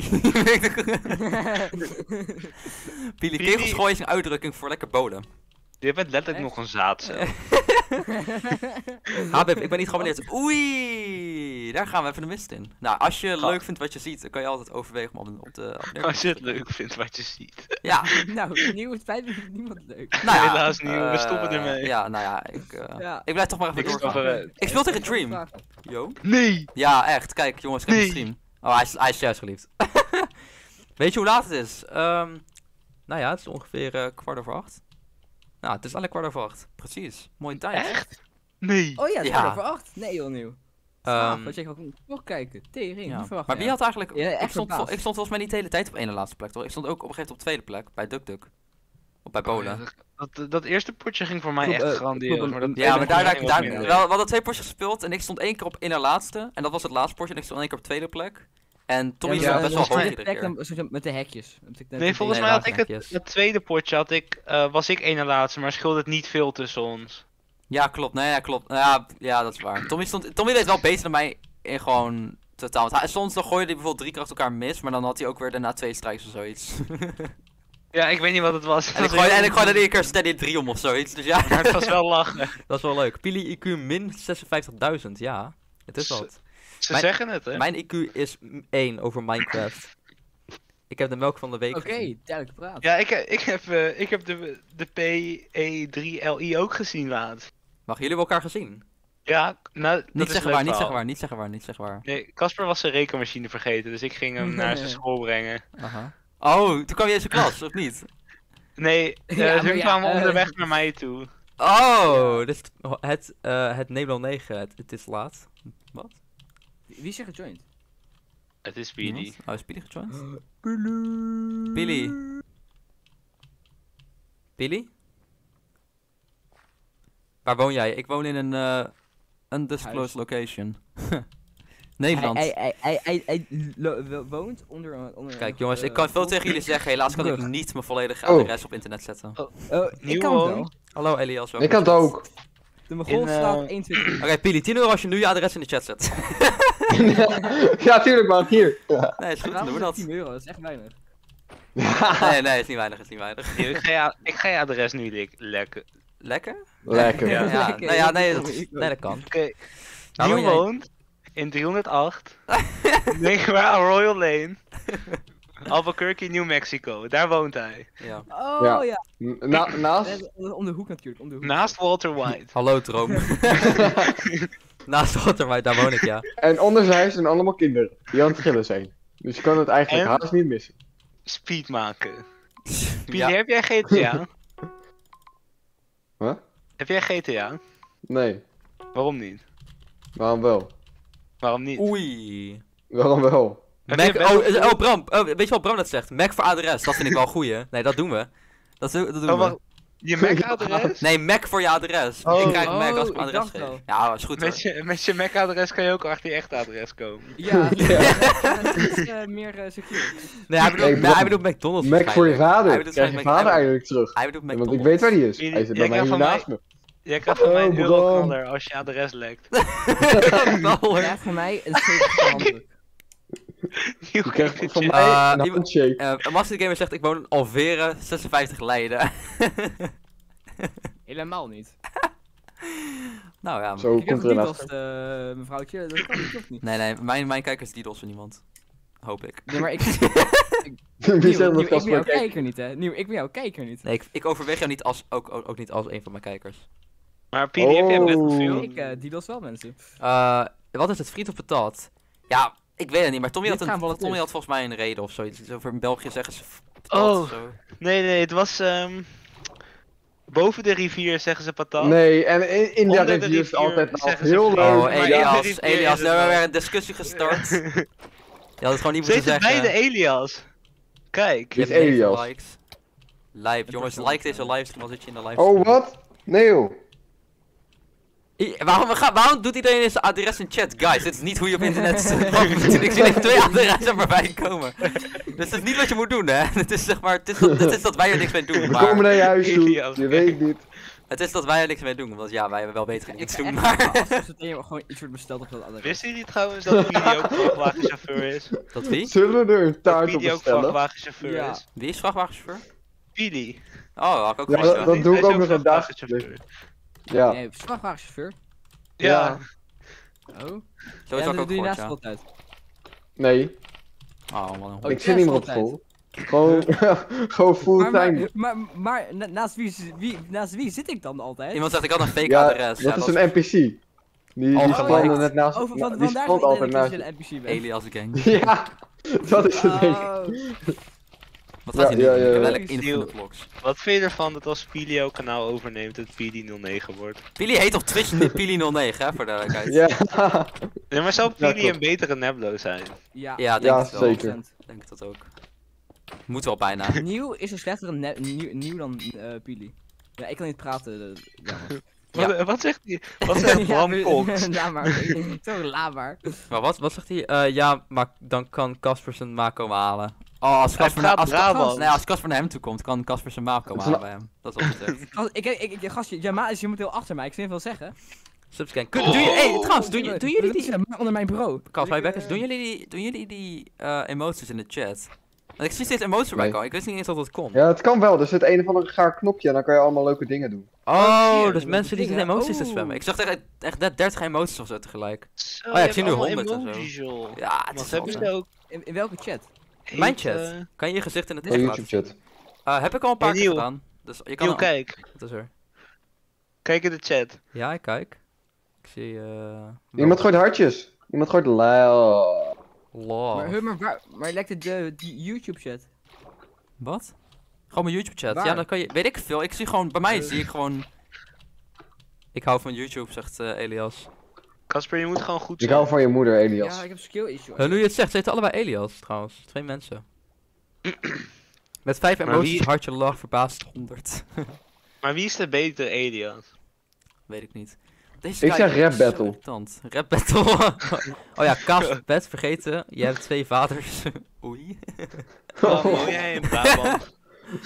Pili, kegels gooien is een uitdrukking voor lekker bowlen. Je bent letterlijk Echt? nog een zaadcel. Habib, ik ben niet geabonneerd. Oei, daar gaan we even de mist in. Nou, als je Ga- leuk vindt wat je ziet, dan kan je altijd overwegen om op de abonneren. Als je het leuk vindt wat je ziet. Ja, nou, nieuw spijt me niemand leuk. nou ja. Helaas niet, we eh, stoppen ermee. Ja, nou ja, ik, eh, Ja. ik blijf toch maar even Ik stop doorgaan. eruit. Ik speel tegen Ik heb een Dream. vraag. Yo. Nee! Ja, echt. Kijk, jongens, ik heb Nee. een stream. Oh, hij is, hij is juist geliefd. Weet je hoe laat het is? Ehm nou ja, het is ongeveer eh, kwart over acht. Nou, het is alle kwart over acht. Precies. Mooie tijd. Echt? Nee. Oh ja, het Ja. is over acht. Nee, heel nieuw. Ehm, Um, wat je kan nog kijken. Tering, ja. niet verwacht. Maar wie ja. had eigenlijk... Ja, echt ik, stond, vol- verbaasd. ik stond volgens mij niet de hele tijd op één laatste plek, toch? Ik stond ook op een gegeven moment op tweede plek. Bij Duk Duk. Of bij Bolen. Oh, dat, dat, dat eerste potje ging voor mij Klopt, echt eh, grandioos. klopt, Maar dat Ja, tweede maar daar, potje daar, ging daar, wat minder. wel, we hadden twee potjes gespeeld en ik stond één keer op één na laatste. En dat was het laatste potje en ik stond één keer op tweede plek. En Tommy Ja, stond maar best wel volgens hoog mij- iedere keer. Plek dan- met de hekjes. Want ik net- Nee, volgens Nee, mij had laat ik het, netjes. het tweede potje had ik, eh, was ik één na laatste, maar scheelde het niet veel tussen ons. Ja, klopt. Nee, ja, klopt. Nou Ja, ja, dat is waar. Tommy, stond, Tommy deed wel beter dan mij in gewoon totaal. Want hij, soms dan gooide hij bijvoorbeeld drie keer achter elkaar mis, maar dan had hij ook weer daarna twee strikes of zoiets. Ja, ik weet niet wat het was. Het en ik was gooide, heel- en ik gooide in één keer steady drie om of zoiets. Dus ja, Maar het was wel lachen. dat is wel leuk. Pili I Q min zesenvijftigduizend, ja. Het is Zo. wat. Ze Mijn- zeggen het, hè? Mijn I Q is één over Minecraft. Ik heb de melk van de week Oké, gezien. duidelijk praat. Ja, ik, ik heb, eh, ik heb de, de P E drie L I ook gezien, maat. Wacht, jullie hebben elkaar gezien? Ja, nou, dat Niet is zeggen leuk waar, niet verhaal. zeggen waar, niet zeggen waar, niet zeggen waar. Nee, Casper was zijn rekenmachine vergeten, dus ik ging hem naar zijn school brengen. Aha. Oh, toen kwam je in zijn klas, of niet? Nee, uh, Ja, maar hun ja, kwamen eh, onderweg naar mij toe. Oh, dus het, het, eh, het Nederland negen, het, het is laat. Wat? Wie is er gejoind? Het is Speedy. Niemand? Oh, is Pili gejoind? Pili. Pili? Pili? Waar woon jij? Ik woon in een uh, undisclosed Huis. location. Nederland. Hij, hij, hij, hij, hij, hij lo- wo- woont onder, een- onder Kijk een, jongens, ik eh, kan veel volk- tegen jullie zeggen, helaas kan ik brug. niet mijn volledige Oh. adres op internet zetten. Oké, Oh, ik Nieuw kan het woont. wel. hallo Elias. welkom Ik kan het in de chat. ook. De Mogolstraat In, eh, eenentwintig. Oké, Pili, tien euro als je nu je adres in de chat zet. Ja, tuurlijk man, hier. Ja. Nee, is goed, dan doen we dat. tien euro, dat is echt weinig. Nee, nee, is niet weinig, is niet weinig. Nee, ik, ga je, ik ga je adres nu lek- lekken. Lekker? Lekker. Ja. Ja, Lekker, nou ja, nee, heel dat, goed. is- nee, dat kan. Oké, Waar Nieuw woon jij? woont in driehonderdacht. Negenwaar Royal Lane. Albuquerque, New Mexico. Daar woont hij. Ja. Oh Ja. ja, Na, naast... Eh, om om de hoek natuurlijk, om de hoek. Naast Walter White. Hallo Droom. Naast Waterwhite, daar woon ik, ja. En onder zijn huis zijn allemaal kinderen die aan het gillen zijn. Dus je kan het eigenlijk En? haast niet missen. Speed maken. Speedy, Ja. heb jij G T A? Wat? Heb jij G T A? Nee, Waarom niet? waarom wel? Waarom niet? Oei. Waarom wel? Heb Mac, je best oh, wel is- veel- oh, Bram, oh, weet je wat Bram net zegt? Mac voor adres, dat vind ik wel een goeie. Nee, dat doen we. Dat, doen- dat doen Oh, we. wacht. Je Mac-adres? Nee, Mac voor je adres. Oh. ik krijg Mac als ik Oh, mijn ik adres dacht al. geef. Ja, is goed hoor. Met je, met je Mac-adres kan je ook achter je echte adres komen. Ja, Ja. dat is eh, meer eh, secure. Nee, hij bedoelt, Nee, nee, Bram. hij bedoelt McDonald's Mac voor je waarschijnlijk. Hij vader. bedoelt Krijg je waarschijnlijk vader Mac- eindelijk terug. Hij bedoelt Want McDonald's. ik weet waar die is. Jullie- Hij zit jij bij mij krijgt hier van naast me. Jij krijgt van mij een Oh, Bram. euroknaller als je adres lekt. Nou, hoor. Krijg van mij een stevige handdruk. Nieuw Je krijgt van eventje. mij Eh, een iemand- handshake. Eh, Master Gamer zegt, ik woon in Alvere, zesenvijftig Leiden. Helemaal niet. Nou ja. Zo Ik heb komt er het een niet als eh, mevrouwtje, dat kan niet, of niet? Nee, nee, mijn, mijn kijkers DDoS'en niemand. Hoop ik. Nee, maar ik... Wie Nieuw, zegt nieuw, dat ik ben Casper jouw kijkt? kijker niet, hè? Nieuw, ik ben jouw kijker niet. Nee, ik, ik overweeg jou niet als, ook, ook, ook niet als een van mijn kijkers. Maar P D, heb jij Oh. Battlefield? Ik, eh die los wel, mensen. Eh, wat is het, friet of patat? Ja, ik weet het niet, maar Tommy Dit had, gaan een, we wel Tommy het had volgens mij een reden of zoiets. Iets over in België zeggen ze f- patat Oh. of zo. Nee, nee, het was... ehm boven de rivier zeggen ze patat. Nee, en in, in de Onder de review is het rivier altijd nog zeggen ze heel vriend. leuk. Oh, maar ja, Elias, dit is Elias, we weer hebben het weer een discussie gestart. Je had het gewoon niet Ze moeten heten zeggen. beide Elias. Kijk. Je hebt Dit is negen Elias. likes. Live, jongens, like deze livestream, dan zit je in de live. Oh, wat? Nee joh. I- Waarom, we gaan, waarom doet iedereen zijn adres in chat? Guys, dit is niet hoe je op internet zit. Ik zie even twee adressen voorbij komen. Dus dat is niet wat je moet doen, hè? Het is zeg maar, het is dat, het is dat wij er niks mee doen. We Maar komen naar je huis toe. Elias, Je oké. weet niet. het is dat wij er niks mee doen, want ja, wij hebben wel beter Ik iets ga doen, echt maar... als als het hier gewoon iets wordt besteld op dat adres. Wisten jullie trouwens dat P D ook vrachtwagenchauffeur is? Dat wie? Zullen we er een Dat taart op P D ook bestellen? vrachtwagenchauffeur Ja. is? Wie is vrachtwagenchauffeur? P D. Oh, had ik ook Ja, gezien. dat- dat doe ik Hij ook is nog een dagelijks vrachtwagenchauffeur. Ja. Nee, vrachtwagenchauffeur. Ja. Oh. Sowieso Ja, had ik dat ook doe je gehoord, naast ja. altijd. Nee, Oh, man. een Oh, ik ja, zit niet meer op altijd. school. Gewoon, gewoon Maar, fulltime. maar, maar, maar na- naast, wie, z- wie, naast wie zit ik dan altijd? Iemand zegt, ik had een fake Ja, adres. dat Ja, is een N P C. Die, die Oh, spannen gelijk. net naast. Over na- van, die vandaag spant dat altijd ik naast. een N P C ben. Elias Gang. Ja, dat is het ding. Oh. Wat staat Ja, hier ja, nu? ja, Ik heb ja. eigenlijk in Nieuw. van de vlogs. Wat vind je ervan dat als Pilio kanaal overneemt het P D nul negen wordt? Pili heet op Twitch niet Pili nul negen, hè, voor de duidelijkheid. Ja, Nee, maar zou Ja, Pili klopt. een betere Neblo zijn? Ja, Ja, denk Ja, het wel. zeker. Denk het dat ook. Moet wel bijna. Nieuw is een slechtere ne- nieuw, nieuw dan eh Pili. Ja, ik kan niet praten. eh, jammer. Wat, wat zegt hij? Wat zegt Bram Ja, Cox? laat maar. Zo laat maar. Maar wat, wat zegt hij? Eh, ja, maar dan kan Casper zijn maak komen halen. Oh, als Hij Casper naar, praat als, Brabant. nee, als Casper naar hem toe komt, kan Casper zijn maak komen halen bij hem. Dat is wat hij zegt. Gast, ik, ik, ik, gastje, ja, maar je moet heel achter mij, ik zie veel zeggen. Subscan. Kun- Doe je, hey, trouwens, doen, je- doen jullie Dat is, die... eh, maar onder mijn bureau. Kals, bij Ik, Bekkers, eh, doen jullie die, doen jullie die eh, emoties in de chat? Want ik zie steeds emoties erbij Nee. komen, ik wist niet eens dat het kon. ja, het kan wel. Er zit een of ander gaar knopje en dan kan je allemaal leuke dingen doen. Oh, hier, dus de mensen die dingen. zitten emoties te Oh. spammen. Ik zag echt, echt net dertig emoties of zo tegelijk. Zo, Oh ja, ik je zie hebt nu allemaal honderd en zo. emojis, joh. Ja, het Wat is heb wel je zo. nou ook? In, in welke chat? Mijn Heet, chat. eh, Kan je je gezicht in het Oh, echt YouTube laten zien? chat. Eh, heb ik al een paar Hey, keer Niel. gedaan. Dus je kan Niel, een- kijk. Wat is er? Kijk in de chat. Ja, ik kijk. Ik zie eh. Iemand gooit hartjes. Iemand gooit lol. Lol. Maar, huh, maar, waar, maar lekt het de, die YouTube chat? Wat? Gewoon mijn YouTube chat. Ja, Waar? dan kan je. Weet ik veel. Ik zie gewoon. Bij mij zie ik gewoon. Ik hou van YouTube, zegt eh, Elias. Casper, je moet gewoon goed Ik zijn. hou van je moeder, Elias. Ja, ik heb skill issue. Uh, nu je het zegt, ze heten allebei Elias trouwens. Twee mensen. Met vijf Maar emoties, wie- hartje, lach, verbaasd, honderd. Maar wie is de betere Elias? Weet ik niet. Deze Ik guy zeg is rap zo battle. irritant. Rap battle. Oh ja, Kaas, Pet, vergeten. Je hebt twee vaders. Oei. Waar woon jij in Brabant?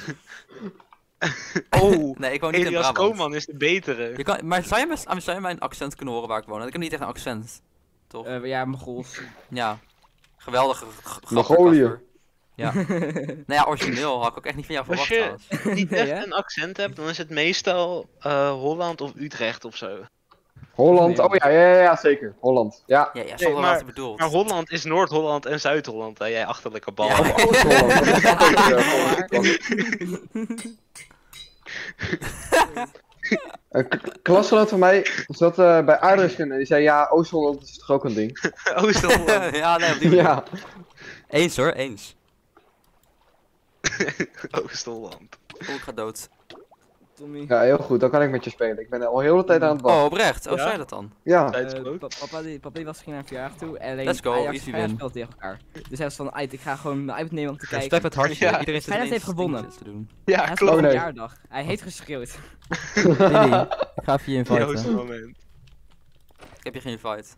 Oh, Nee, ik woon niet in Elias Brabant. Koman is de betere. Je kan, maar zou je, mijn, zou je mijn accent kunnen horen waar ik woon? Ik heb niet echt een accent. Toch? Eh, ja, Mongols. Ja. Geweldige g- grap, Mongolië. Casper. Ja. Nou ja, origineel had ik ook echt niet van jou Als verwacht je trouwens. niet Nee, echt hè? een accent hebt, dan is het meestal eh, Holland of Utrecht of zo. Holland, Nee, oh ja, ja, ja, ja, zeker. Holland. Ja. Ja, ja, Nee, zonder maar- wat je bedoelt. Maar Holland is Noord-Holland en Zuid-Holland, hè, jij achterlijke bal. Ja. Of Oost-Holland. Dat is ook, eh, Een k- klasgenoot van mij zat eh, bij aardrijkskunde en die zei ja, Oost-Holland is toch ook een ding? Oost-Holland. Ja, nee, op die manier. Ja. Eens hoor, eens. Oost-Holland. Oh, ik ga dood. Tommy. Ja, heel goed, dan kan ik met je spelen. Ik ben al heel de tijd aan het wachten. Oh, oprecht. Oh, Ja? zei je dat dan? Ja. Tijd Eh, groot. pa- papa, die, papa die was ging naar een verjaardag toe en alleen Let's go, Ajax easy en Feyenoord win. speelden tegen elkaar. Dus hij was van, "Ait, ik ga gewoon mijn iPad nemen om te Respect kijken. het hartje. Ja. Iedereen zit Feyenoord ineens heeft gewonnen. dingetjes te doen. Ja, Hij is klopt. op Oh, nee. verjaardag. Hij heeft geschreeuwd. Billy, ik ga even je Joost inviten. moment. Ik heb je geen invite.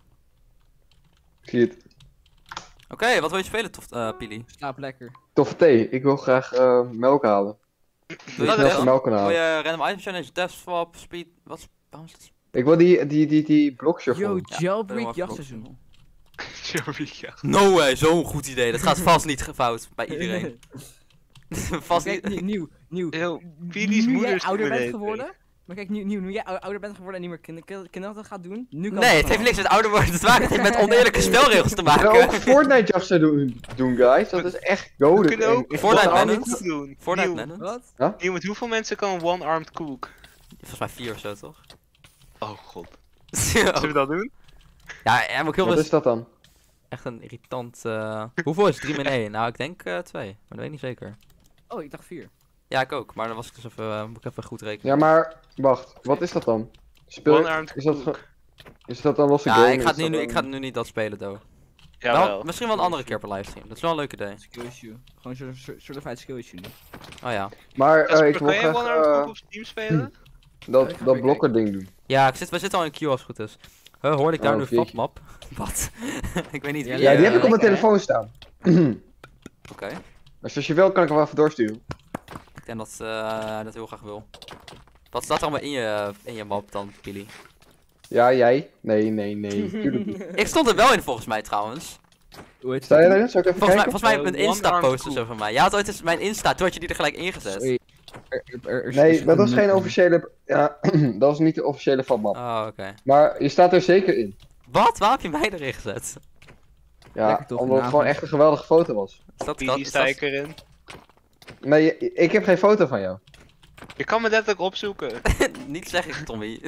Ik zie het. Oké, wat wil je spelen, tof, eh Pili? Slaap lekker. Toffe thee. Ik wil graag eh, melk halen. Wil De je dat snelste is- melk kunnen Wil halen. je random item challenge, death swap, speed, wat is, waarom is dat? Ik wil die, die, die, die blokshuffle. Yo, Ja, jailbreak wel jachtseizoen. Sorry, ja. No way, zo'n goed idee. Dat gaat vast niet fout bij iedereen. Vast Kijk, niet. nieuw, nieuw, nieuw. Yo, Nu Pili's jij moeder is ouder bent beneden. geworden. Maar kijk, nu, nieuw, nu jij ou- ouder bent geworden en niet meer kinder- kinder- kinderen gaat doen. Nu kan Nee, het gewoon heeft niks met ouder worden te maken. Het heeft met oneerlijke spelregels te We kunnen ook maken. Fortnite jachten doen, doen, guys. Dat is echt We goden. kunnen ook En- Fortnite one-armed Manhunt. cook doen. Fortnite Nieuw. Manhunt. Wat? Nieuw, met hoeveel mensen kan een one-armed cook? Volgens mij vier of zo, toch? Oh god. Zullen we dat doen? Ja, en ook heel Wat veel is dat dan? echt een irritant. eh, Hoeveel is het? drie min één? Nou, ik denk eh twee, maar dat weet ik niet zeker. Oh, ik dacht vier. Ja, ik ook, maar dan was ik dus even, eh, moet ik even goed rekenen. Ja, maar wacht. Wat is dat dan? Speel... One-armed Is dat, cook. ge- is dat dan losse Ja, game? ik ga, Is nu, dat nu, dan- ik ga nu niet dat spelen, though. Jawel. Wel, misschien wel een andere keer per livestream. Dat is wel een leuk idee. Skill issue. Gewoon cer- cer- certified skill issue nu. Oh ja. Maar eh, Casper, ik wil kan jij graag one-armed eh, cook op Steam spelen? dat, Ik ga dat weer blokken ding doen. Ja, ik zit, we zitten al in queue als het goed is. Huh, hoorde ik daar Oh, nu jeetje. FAPMap? Wat? Ik weet niet wie. Ja, die heb eh, ik op mijn lekker, hè? telefoon staan. Oké. Dus als je wil, kan ik hem wel even doorsturen. Ik denk dat eh, hij dat heel graag wil. Wat staat er allemaal in je, in je map dan, Pili? Ja, jij? Nee, nee, nee. Tuurlijk niet. Ik stond er wel in volgens mij trouwens. Hoe heet Sta je het? erin? Zal ik even Volgens mij, kijken? volgens mij Eh, een one-armed Insta-post of cook. zo van mij. Ja, het ooit is mijn Insta, toen had je die er gelijk ingezet. Sorry. Er- er- er- Nee, er- dat was er- geen officiële... Ja, dat was niet de officiële van map. Oh, oké. Maar je staat er zeker in. Wat? Waar heb je mij erin gezet? Ja, Lekker toch, omdat het gewoon vanavond. echt een geweldige foto was. Is dat Pili is sta dat- ik erin. Nee, je- ik heb geen foto van jou. Je kan me letterlijk opzoeken. Niet zeggen, Tommy.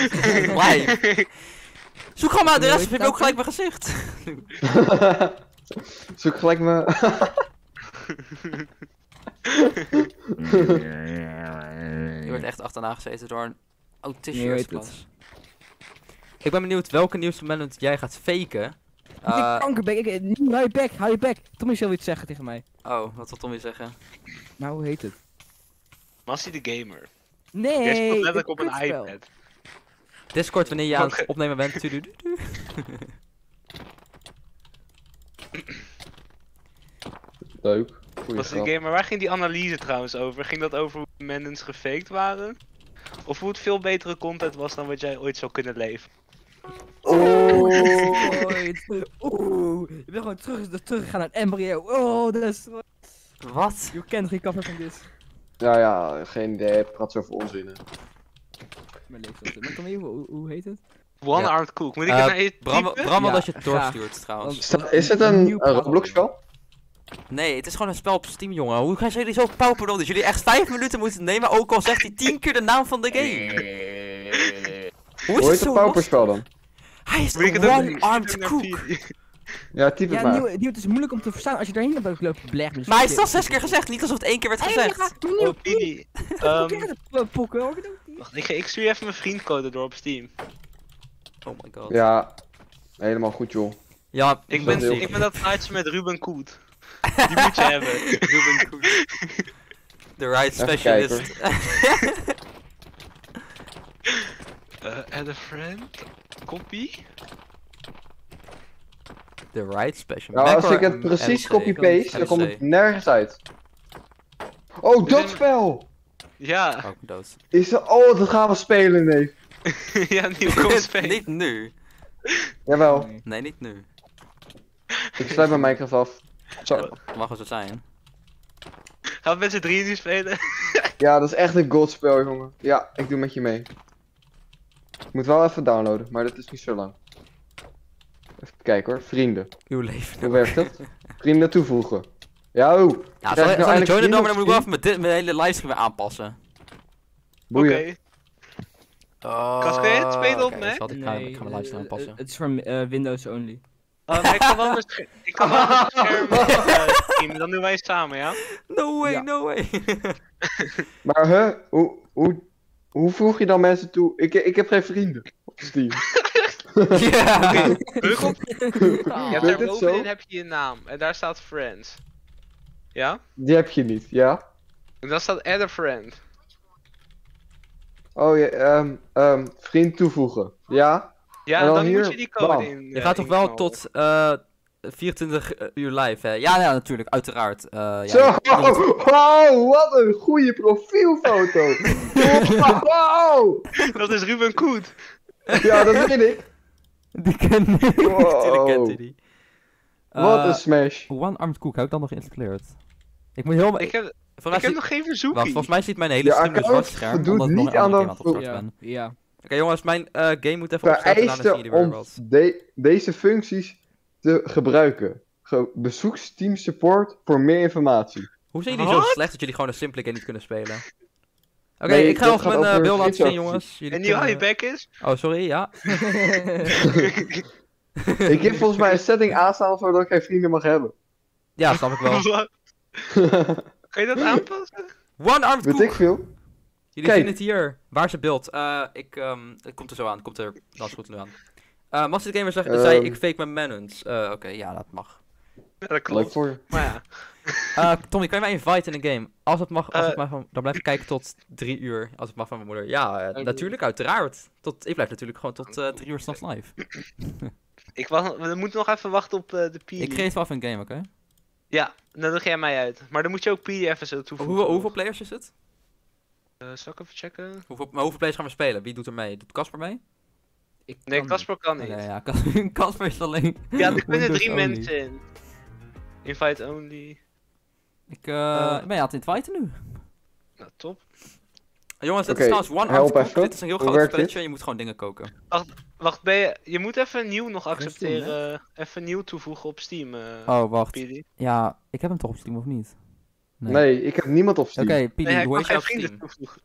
Live. Zoek gewoon maar de Hoe rest, heet heb je het ook gelijk mijn gezicht. Zoek gelijk me... Je wordt echt achterna gezeten door een Nee, autistische weet klas. Ik ben benieuwd welke nieuwste moment jij gaat faken. Ik Eh, kankerbek, ik, ik- hou je bek, hou je bek. Tommy zal iets zeggen tegen mij. oh, wat wil Tommy zeggen? Nou, hoe heet het? Massie de Gamer. Nee, Jij speelt dat letterlijk op een kutspel. iPad. Discord wanneer je aan het Oké. opnemen bent. Tudududu. Leuk. Goeie Massie grap. de Gamer, waar ging die analyse trouwens over? Ging dat over hoe Mendens gefaked waren? Of hoe het veel betere content was dan wat jij ooit zou kunnen leven? Oeh, oeh, je bent gewoon terug, teruggegaan naar het embryo. Oh, dat is... Wat? Je kent geen cover van dit. Ja, ja, geen idee. Ik praat zo voor onzin. Mijn leeftijd. Maar Tommy, hoe, hoe heet het? One-armed cook. Moet ik Eh, het naar je Bram, typen? Bram wil Ja, dat je het graag. doorstuurt trouwens. Want- Sta- Is het een, Nieuw een Roblox spel? Nee, het is gewoon een spel op Steam, jongen. Hoe gaan jullie zo pauperdoen dat jullie echt vijf minuten moeten nemen, ook al zegt hij tien keer de naam van de game? Hoe Hoe is het heet het zo pauperspel dan? Hij is Moet ik een het ook- one-armed ik cook. naar P D? Ja, typ het Ja, maar. nieuw, nieuw, het is moeilijk om te verstaan als je daarheen loopt lopen bleggen. Maar hij is al zes keer gezegd, niet alsof het één keer werd gezegd. Oh, P D. Ehm, Pokken, hoor. Doe die. wacht, ik, ga- ik stuur je even mijn vriendcode door op Steam. Oh my god. Ja, helemaal goed joh. Ja, Ik Dat is ben, heel ik ben dat plaatje met Ruben Koet. Die moet je hebben. Ruben Koet. The right Even specialist. Uh, add a friend. Copy. The right specialist. Nou, als ik het precies copy-paste, dan komt het nergens uit. Oh, Dit dat is- spel! Ja, Oh, ik ben dood. Is er... Oh, dat gaan we spelen, nee. ja, nieuw kom spelen. Niet nu. Jawel, Nee. Nee, niet nu. ik sluit mijn Minecraft af. Zo. Dat mag wel zo zijn. Gaan we met z'n drieën nu spelen? Ja, dat is echt een godspel, jongen. Ja, ik doe met je mee. Ik moet wel even downloaden, maar dat is niet zo lang. Even kijken hoor, vrienden. Uw leven. Hoe werkt dat? Vrienden toevoegen. Ja, hoe? Ja, Krijg zal ik ik nou nou joinen dan, maar dan vrienden moet ik op wel even mijn, dit- mijn hele livestream weer aanpassen. Boeien. Oké. Oh, Kan je het spelen op oké, Mac? dus wat, ik ga, ik ga mijn livestream eh, aanpassen. Het is voor eh, Windows only. Oh, maar ik kan wel mijn scher- ik kan wel mijn scherm eh, streamen, dan doen wij het samen, ja? No way, Ja. no way. Maar huh, hoe, hoe, hoe voeg je dan mensen toe? Ik, ik heb geen vrienden op Steam. Ja. Druk op, je hebt Werkt daar het bovenin zo? heb je je naam en daar staat friends. Ja? Die heb je niet, ja? En dan staat add a friend. Oh ja, ehm, ehm, vriend toevoegen. Ja? Ja, En en dan dan hier, moet je die code bam. in. Je eh, gaat toch wel inknallen. tot eh vierentwintig uur live, hè? Ja, ja, natuurlijk, uiteraard. Eh, ja, Zo, je- je moet- wow, wat een goede profielfoto. Wow. Dat is Ruben Koet. Ja, dat weet ik. Die ken ik. Wow. Natuurlijk kent hij die. Wat Eh, een smash. One-armed cook, heb ik dan nog geïnstalleerd? Ik moet heel... Ik heb, volgens ik mij heb ziet- nog geen Wacht, verzoeking. volgens mij ziet mijn hele Je stream nu account zwart scherm, voldoet omdat ik nog niet een andere aan game aan de het opstarten ben. Ja. Oké jongens, mijn eh, game moet even opstarten, daarna zie Vereiste je weer om wat. de- deze functies te gebruiken. Ge bezoek Steam Support voor meer informatie. Hoe zijn jullie zo Wat? slecht dat jullie gewoon een simpele game niet kunnen spelen? Oké, Nee, ik ga dat even gaat mijn eh, over beeld laten zien gidsopties. jongens. Jullie En nu hou je kunnen- back is? Oh, sorry, ja. Ik heb volgens mij een setting aanstaan zodat ik geen vrienden mag hebben. Ja, snap ik wel. Wat? Kan je dat aanpassen? One-armed Weet cook! ik veel. Jullie Kijk. zien het hier. Waar is het beeld? Eh, ik, ehm, het komt er zo aan. Het komt er, dat is goed nu aan. Eh Master Gamer zegt, Ehm. zei ik fake mijn manons. Eh, Oké, ja, dat mag. Ja, dat Leuk klopt. voor je. Maar ja. Eh Tommy, kan je mij inviten in een game? Als het mag, als Eh. het mag van, dan blijf ik kijken tot drie uur. Als het mag van mijn moeder. Ja, eh, natuurlijk, uiteraard. Tot, ik blijf natuurlijk gewoon tot eh, drie uur s'nachts live. Ik wacht, we moeten nog even wachten op eh, de P D. Ik creëer wel even een game, oké? Ja, dan leg jij mij uit. Maar dan moet je ook P D even zo toevoegen. Hoeveel, hoeveel players is het? Eh, zal ik even checken? Hoeveel, maar hoeveel players gaan we spelen? Wie doet er mee? Doet Casper mee? Ik Nee, kan Casper kan niet. Oké, ja, Cas- Casper is alleen. Ja, er kunnen Windows drie only. mensen in. Invite only. Ik eh, ben je aan het inviten nu. Nou, top. Jongens, dit Oké, is trouwens One help Armed Cook. even. Dit is een heel Hoe groot werkt spelletje en je moet gewoon dingen koken. Wacht, ben je, je moet even nieuw nog Rustig, accepteren. Even nieuw toevoegen op Steam. eh Oh, wacht. P D. Ja, ik heb hem toch op Steam of niet? Nee, ik heb niemand op Steam. Oké, Pili, Nee, hij hoe kan heet je geen op vrienden Steam? toevoegen.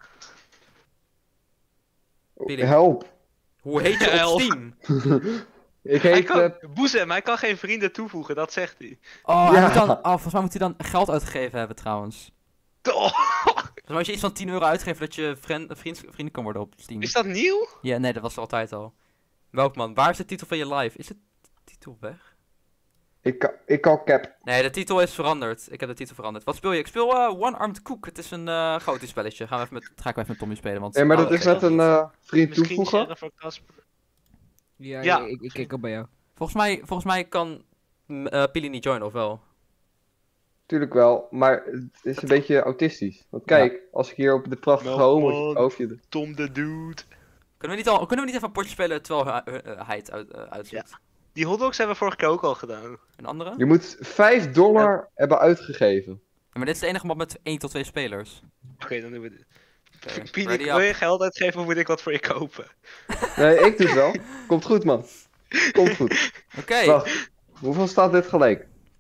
Pili. Help. Hoe heet je op Help. Steam? Ik Hij heet... kan, eh, Boezem, hij kan geen vrienden toevoegen, dat zegt hij. Oh, hij Ja. moet dan, oh, volgens mij moet hij dan geld uitgegeven hebben trouwens. Oh, Volgens mij moet je iets van tien euro uitgeven dat je vriend, vriend, vrienden kan worden op Steam. is dat nieuw? Ja, nee, dat was er altijd al. Welk man? Waar is de titel van je live? Is de titel weg? ik, kan- ik kan cap. Nee, de titel is veranderd. Ik heb de titel veranderd. Wat speel je? Ik speel eh, One Armed Cook. Het is een uh, groot spelletje. Gaan we even met, ga ik wel even met Tommy spelen. Want Nee, maar oh, dat is oké. met een eh, vriend Misschien toevoegen. zeggen voor Casper. Ja, Ja. Ik, ik kijk op bij jou. Volgens mij, volgens mij kan mm, eh, Pili niet joinen, of wel? Tuurlijk wel, maar het is een beetje autistisch. Want kijk, als ik hier op de prachtige Melkman. homo hoofdje... Tom de Dude. Kunnen we niet, al, kunnen we niet even een potje spelen terwijl hij uh, uh, hij het uit, uh, uitzoekt? Die hotdogs hebben we vorige keer ook al gedaan. Een andere? Je moet vijf dollar hebben uitgegeven. Ja, maar dit is de enige map met één tot twee spelers. Oké, dan doen we dit. Oké, Pien, ready wil je up. geld uitgeven of moet ik wat voor je kopen? Nee, ik doe het wel. Komt goed, man. Komt goed. Oké, Wacht, hoeveel staat dit gelijk?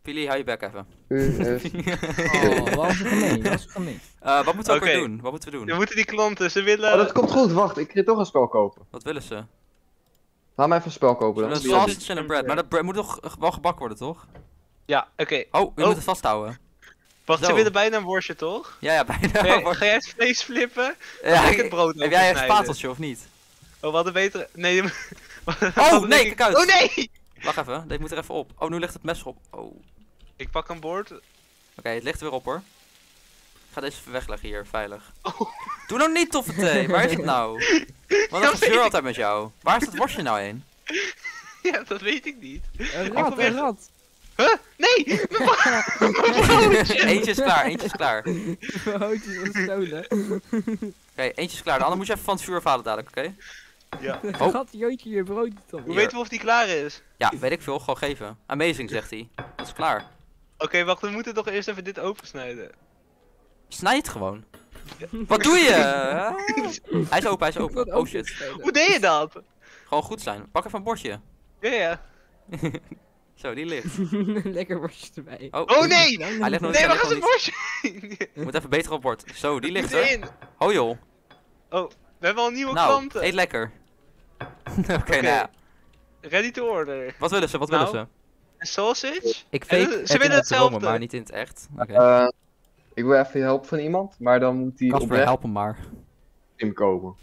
Pili, hou je bek even. U, S. Oh, wat was het gemeen, wat was het gemeen. Eh, wat moeten we ook Oké. weer doen? Wat moeten we We doen? moeten die klanten, ze willen... Oh, dat komt goed. Wacht, ik ga toch een spel kopen. Wat willen ze? Laat me even een spel kopen Een dan. willen sausage en een bread. Maar dat bread moet toch wel gebakken worden, toch? Ja, oké. Oh, je Oh. moet het vasthouden. Wacht, Zo. ze willen bijna een worstje, toch? Ja, ja, bijna. Ga jij, ga jij het vlees flippen? Ja, Mag ik ik- het brood heb jij een opensnijden? spateltje of niet? Oh, wat een betere... Nee, je- wat Oh, een nee, denk kijk ik- uit. Oh, nee! Wacht even, dit moet er even op. Oh, nu ligt het mes erop. Oh. Oké, Ik pak een bord. het ligt er weer op hoor. Ik ga deze even wegleggen hier, veilig. Oh. Doe nou niet toffe thee, waar is het nou? Wat Ja, een gezeur weet ik. altijd met jou. Waar is dat worstje nou heen? Ja, dat weet ik niet. Een Ik rat, probeer- een rat. Huh? Nee! Eentje is klaar, eentje is klaar. Oké, Mijn houtjes was gestolen. eentje is klaar. De ander moet je even van het vuur afhalen dadelijk, oké? Ja. Een Oh. gat, Jootje, je brood niet op. Hoe Hier. weten we of die klaar is? Ja, weet ik veel, gewoon geven. Amazing, zegt hij. Dat is klaar. Oké, wacht, we moeten toch eerst even dit opensnijden. Snijd het gewoon. Wat doe je? Hij is open, hij is open. Oh shit. Hoe deed je dat? Gewoon goed zijn. Pak even een bordje. Ja, ja. Zo, die ligt. Lekker worstje erbij. Oh, Oh nee! Hij ligt nog Nee, niet. waar hij is ligt het nog bordje? niet. Moet even beter op bord. Zo, die ligt Moet er. erin. Oh joh. Oh, we hebben al nieuwe Nou, klanten. eet lekker. Oké, Oké. nou ja. Ready to order. Wat willen ze? Wat Nou, willen ze? Een sausage? Ik en fake ze het willen in het hetzelfde. dromen, maar niet in het echt. Oké. Eh, ik wil even hulp van iemand, maar dan moet die Casper, oprecht help hem maar. in komen.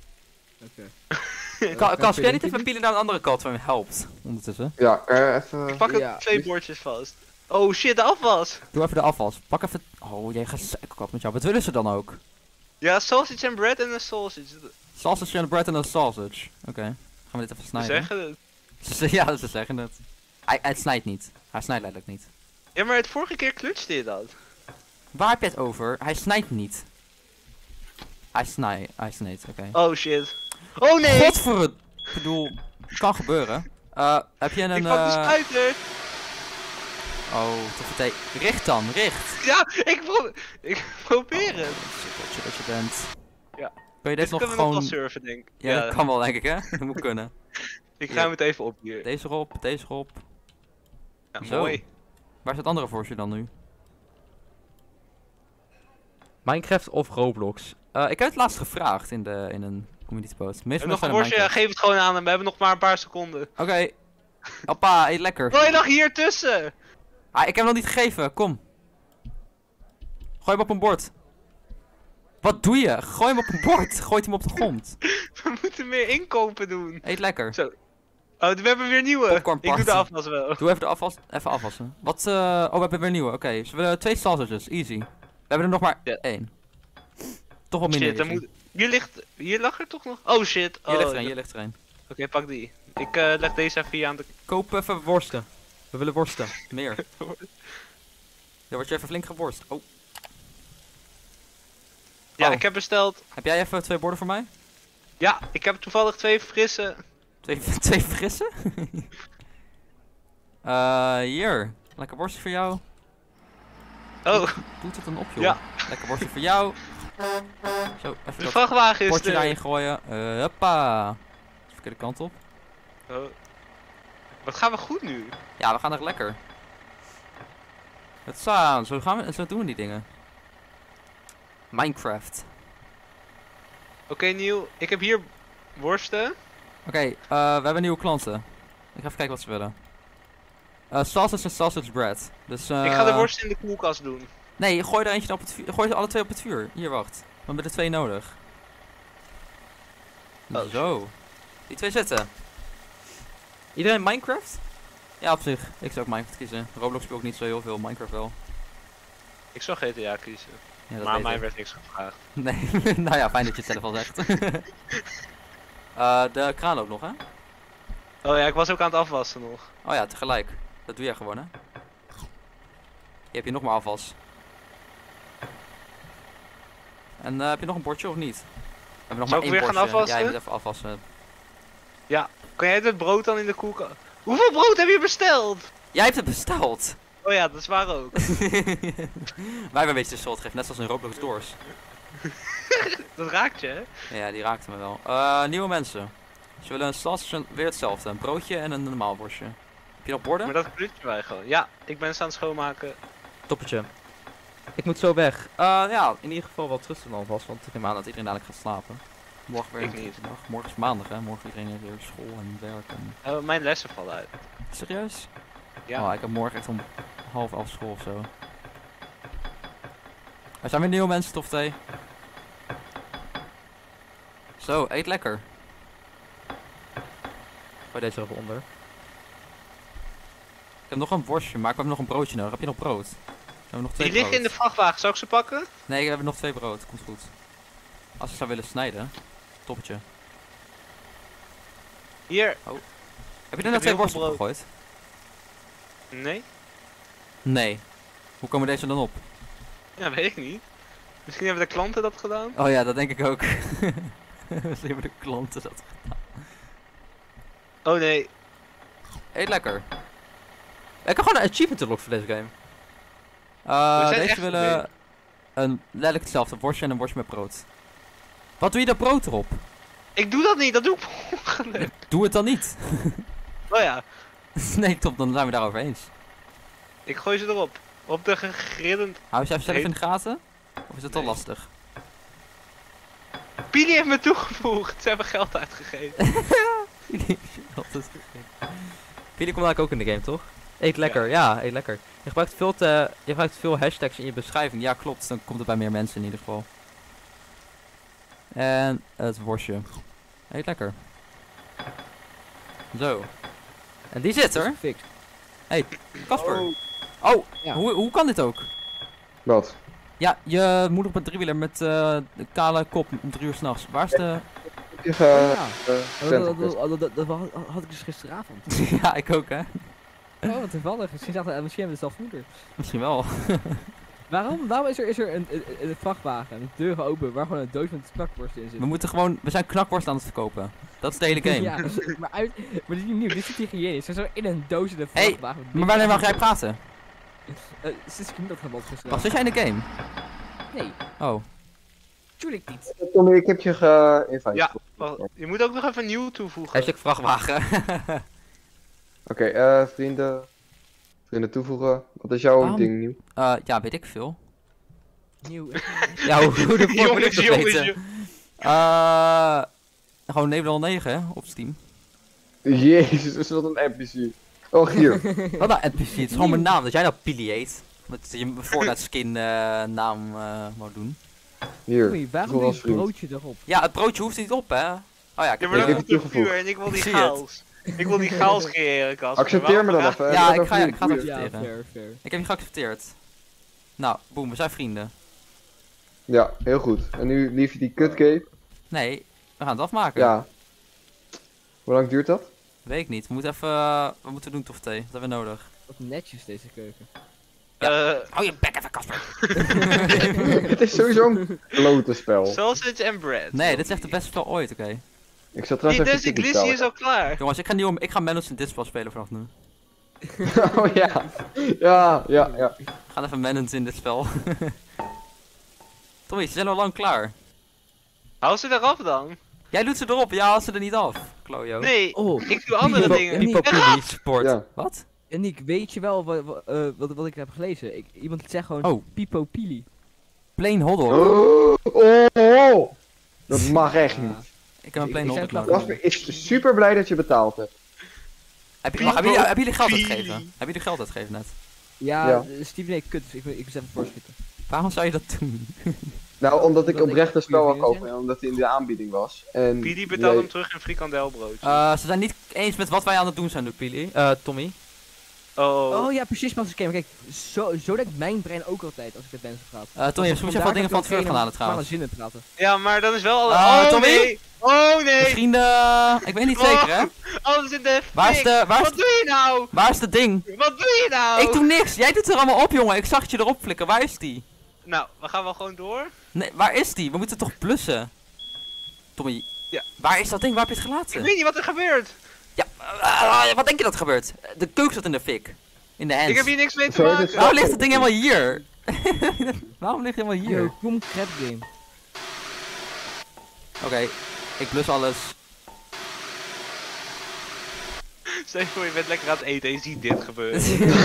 Ka Kas, kun jij niet even pielen naar een andere kant van hem helpt? Ondertussen. Ja, kan je even... Ik pak Ja. het twee bordjes vast. Oh shit, de afwas! Doe even de afwas. Pak even... Oh, jij gaat zeker met jou. Wat willen ze dan ook? Ja, sausage en bread en een sausage. Sausage and bread en een sausage. Oké. Gaan we dit even We snijden? zeggen het. Ze ze- ja, ze zeggen het. Hij, hij snijdt niet. Hij snijdt letterlijk niet. Ja, maar het vorige keer klutste je dat. Waar heb je het over? Hij snijdt niet. Hij snijdt. Hij snijdt, oké. Oh shit. Oh nee! Godver het... Ik bedoel, kan gebeuren. Eh, heb je een... Ik pak de eh, spuiter! Oh, toffe thee. Richt dan, richt. Ja, ik, pro ik probeer het. Sukkeltje dat je bent. Ja. Kun je Dit deze nog kunnen we nog gewoon... wel surfen, denk ik. Ja, dat kan wel denk ik hè. Dat moet kunnen. Ik ga Ja. hem het even op hier. Deze erop, deze erop. Ja, Zo. mooi. Waar is het andere voor je dan nu? Minecraft of Roblox? Eh, ik heb het laatst gevraagd in, de, in een community post. We Meestal hebben nog een zijn er worstje, ja, Minecraft. geef het gewoon aan hem. We hebben nog maar een paar seconden. Oké. Hoppa, eet lekker. Oh, je lag hier tussen! Ah, ik heb hem nog niet gegeven, kom. Gooi hem op een bord. Wat doe je? Gooi hem op een bord. Gooi hem op de grond. We moeten meer inkopen doen. Eet lekker. Zo. Oh, we hebben weer nieuwe. Popcorn Ik doe de party. afwas wel. Doe even de afwas. Even afwassen. Wat, eh... Oh, we hebben weer nieuwe. Oké, dus we willen twee sausages. Easy. We hebben er nog maar Ja. één. Toch wel minder. Shit, dan easy. moet... Hier ligt... Hier lag er toch nog... Oh shit. Oh, Hier ligt er een, d- hier ligt er een. Oké, pak die. Ik eh, leg deze even hier aan de... Koop even worsten. We willen worsten. Meer. Ja, word je even flink geworst. Oh, Ja, Oh. ik heb besteld. heb jij even twee borden voor mij? Ja, ik heb toevallig twee frisse... Twee, twee frisse? Eh, hier. Lekker worstje voor jou. Oh, Doet het dan op, joh. Ja. Lekker worstje voor jou. Zo, even de dat vrachtwagen is bordje er. daarin gooien. Eh, hoppa. Verkeerde kant op. Oh. Wat gaan we goed nu? Ja, we gaan echt lekker. Het zo, zo gaan we, zo doen we die dingen. Minecraft. Oké, Nieuw. Ik heb hier worsten. Oké, eh, we hebben nieuwe klanten. Ik ga even kijken wat ze willen. Eh sausage en sausage bread. Dus, eh Ik ga de worsten in de koelkast doen. Nee, gooi er eentje op het vuur. Gooi ze alle twee op het vuur. Hier, wacht. We hebben er twee nodig. Oh, Zo. Die twee zitten. Iedereen Minecraft? Ja, op zich. Ik zou ook Minecraft kiezen. Roblox speel ik niet zo heel veel. Minecraft wel. Ik zou G T A kiezen. Ja, dat Maar weet mij ik. werd niks gevraagd. Nee, nou ja, fijn dat je het zelf al zegt. Eh, de kraan ook nog, hè? Oh ja, ik was ook aan het afwassen nog. Oh ja, tegelijk. Dat doe jij gewoon, hè? Hier heb je nog maar afwas. En eh, heb je nog een bordje of niet? We hebben nog Zou maar ik één weer gaan bordje. Ja, je afwassen? moet even afwassen. Kan jij het brood dan in de koelkast... Hoeveel brood heb je besteld? Jij hebt het besteld! Oh ja, dat is waar ook. Wij hebben een beetje de schuld gegeven, net zoals in Roblox Doors. Dat raakt je, hè? Ja, die raakte me wel. Eh, nieuwe mensen. Ze willen een sausage, en- weer hetzelfde. Een broodje en een normaal worstje. Heb je nog borden? Maar dat klutje wij gewoon. Ja, ik ben ze aan het schoonmaken. Toppertje. Ik moet zo weg. Uh, ja, in ieder geval wat rustig dan was, want ik neem aan dat iedereen dadelijk gaat slapen. Morgen weer Ik een niet. dag. Morgen is maandag, hè? Morgen iedereen heeft weer school en werk. En... Uh, mijn lessen vallen uit. Serieus? Ja. Oh, ik heb morgen echt om half elf school of zo. Er zijn weer nieuwe mensen, tof thee. Zo, eet lekker. Gooi deze er even onder. Ik heb nog een worstje, maar ik heb nog een broodje nodig. Heb je nog brood? We hebben nog twee Die liggen in brood. de vrachtwagen, zou ik ze pakken? Nee, we hebben nog twee brood. Komt goed. Als je zou willen snijden. Toppetje. Hier. Heb je er heb net twee heel worsten veel op brood. gegooid? Nee? Nee. Hoe komen deze dan op? Ja, weet ik niet. Misschien hebben de klanten dat gedaan? Oh ja, dat denk ik ook. Misschien hebben de klanten dat. Oh nee. Eet lekker. Ik kan gewoon een achievement unlock voor deze game. We Uh, zijn deze echt willen goed een letterlijk hetzelfde, een worstje en een worstje met brood. Wat doe je dat brood erop? Ik doe dat niet, dat doe ik per ongeluk. Doe het dan niet. Oh ja, Nee, top, dan zijn we daarover eens. ik gooi ze erop. Op de gegrillend. Hou je even zelf Nee. in de gaten? Of is het al Nee. lastig? Pili heeft me toegevoegd, ze hebben geld uitgegeven. Jullie altijd gek. Jullie komt eigenlijk ook in de game, toch? Eet lekker, ja, eet lekker. Je gebruikt, veel te, je gebruikt veel hashtags in je beschrijving. Ja, klopt. Dan komt het bij meer mensen in ieder geval. En het worstje. Eet lekker. Zo. En die zit er. Fix. Kasper. Oh. Oh, Ja. hoe, hoe kan dit ook? Wat? Ja, je moet op een driewieler met eh de kale kop om drie uur s'nachts. Waar is de... Heb je ge... Ja. ge- Oh, vent dat, gekwetst? dat, dat, dat, dat had- had ik dus gisteravond. ja, ik ook, hè. Oh, wat toevallig. Misschien, zag, misschien hebben we het zelf moeder. Misschien wel. Waarom? Waarom is er, is er een, een, een vrachtwagen met deuren open waar gewoon een doos met knakworst in zit? We moeten gewoon... We zijn knakworst aan het verkopen. Dat is de hele game. Ja, maar, uit, maar dit is niet nieuw. Dit zit hier hygiënisch. Ze zijn zo in een doos in een Hey, vrachtwagen. met Maar wanneer mag jij dingen. praten? Eh, sinds ik niet dat gebod gisteren. Wacht, zit jij in de game? Nee, Oh. tuurlijk niet. Tommy, ik heb je ge-invite. Ja, wacht, je moet ook nog even nieuw toevoegen. Hashtag vrachtwagen. Oké, eh vrienden. Vrienden toevoegen. Wat is jouw Waarom? ding nieuw? Eh, ja, weet ik veel. Nieuw. Ja, hoe, hoe de fuck moet ik jongens, dat jongens, weten? jongens. Eh, gewoon Nederland negen, hè, op Steam. Jezus, wat een N P C. Oh, hier. Wat nou N P C? Het is gewoon mijn naam, dat jij nou Pili heet. Dat je Fortnite skin eh, naam eh wou doen. Hier. Oei, waarom Toevoeg doe als je vriend. broodje erop? Ja, het broodje hoeft niet op, hè. Oh ja, ik Ja, heb maar Ik dat heb is het te toegevoegd. vuur en ik wil die Ik zie het. chaos. Ik wil die chaos creëren, Kas. Accepteer me dan even. hè. Ja, Dat ik is ga- ook ik ga het boeien. Ja, accepteren. fair, fair. Ik heb je geaccepteerd. Nou, boem, we zijn vrienden. Ja, heel goed. En nu lief je die cutcape. Nee, we gaan het afmaken. Ja. Hoe lang duurt dat? Weet ik niet. We moeten even... eh, wat moeten we doen, tof thee? Wat hebben we nodig? Wat netjes deze keuken. Eh, Hou je bek even, Kasper. Het is sowieso een klote spel. sausage and bread. Nee, dit is echt het beste spel ooit, oké. Ik zat Die trouwens even Desi te Glissy bestellen. is al klaar. Jongens, ik ga, nieuw, ik ga Manus in dit spel spelen vanaf nu. Oh ja. Ja, ja, ja. We gaan even Manus in dit spel. Tommy, ze zijn al lang klaar. Hou ze eraf dan. Jij doet ze erop, ja, haal ze er niet af. Klojo. Nee, Oh, ik doe andere Pipo- dingen. Pipo- Ja, Pili support. Ja. Wat? en Nick, weet je wel wat, wat, eh, wat, wat ik heb gelezen? Ik, iemand zegt gewoon Oh. Pipo Pili. Plain hotdog. Oh, oh, oh. Dat mag echt niet. Ik heb een plain Ik- ik hotdog zei het nodig. Jasper is super blij dat je betaald hebt. Heb je, Pipo wacht, hebben jullie, hebben jullie geld Pili. uitgegeven? Hebben jullie geld uitgegeven net? Ja, Ja. ja. Steven nee, kut, dus ik, ik moest even voorschieten. Waarom zou je dat doen? Nou, omdat ik Omdat ik oprecht een spel wil goede vrienden kopen en omdat hij in de aanbieding was. En Pidi betaalt jij- hem terug in frikandelbroodje. Eh, ze zijn niet eens met wat wij aan het doen zijn, Pili. Eh, Tommy. oh. Oh ja, precies, maar kijk, kijk, zo, zo denkt mijn brein ook altijd als ik met mensen praat. Eh, Tommy, soms even wat dingen van het vuur gaan halen trouwens. zin in praten. Ja, maar dan is wel alle... Eh, oh Tommy? nee! Oh nee! Vrienden, ik weet niet zeker hè. Alles in de Waar is fik. de, waar is, Wat doe je nou? waar is de ding? Wat doe je nou? Ik doe niks, jij doet er allemaal op jongen, ik zag het je erop flikken, waar is die? Nou, we gaan wel gewoon door. Nee, waar is die? We moeten toch blussen? Tommy, Ja. waar is dat ding? Waar heb je het Ik gelaten? weet niet wat er gebeurt. Ja, eh, wat denk je dat gebeurt? De keuken zat in de fik. In de hands. Ik heb hier niks mee te Sorry, dit maken. is- Waarom ligt het ding helemaal hier? Waarom ligt het helemaal hier? Yo, kom crap game. Oké, ik blus alles. Stel je voor, je bent lekker aan het eten en je ziet dit gebeuren.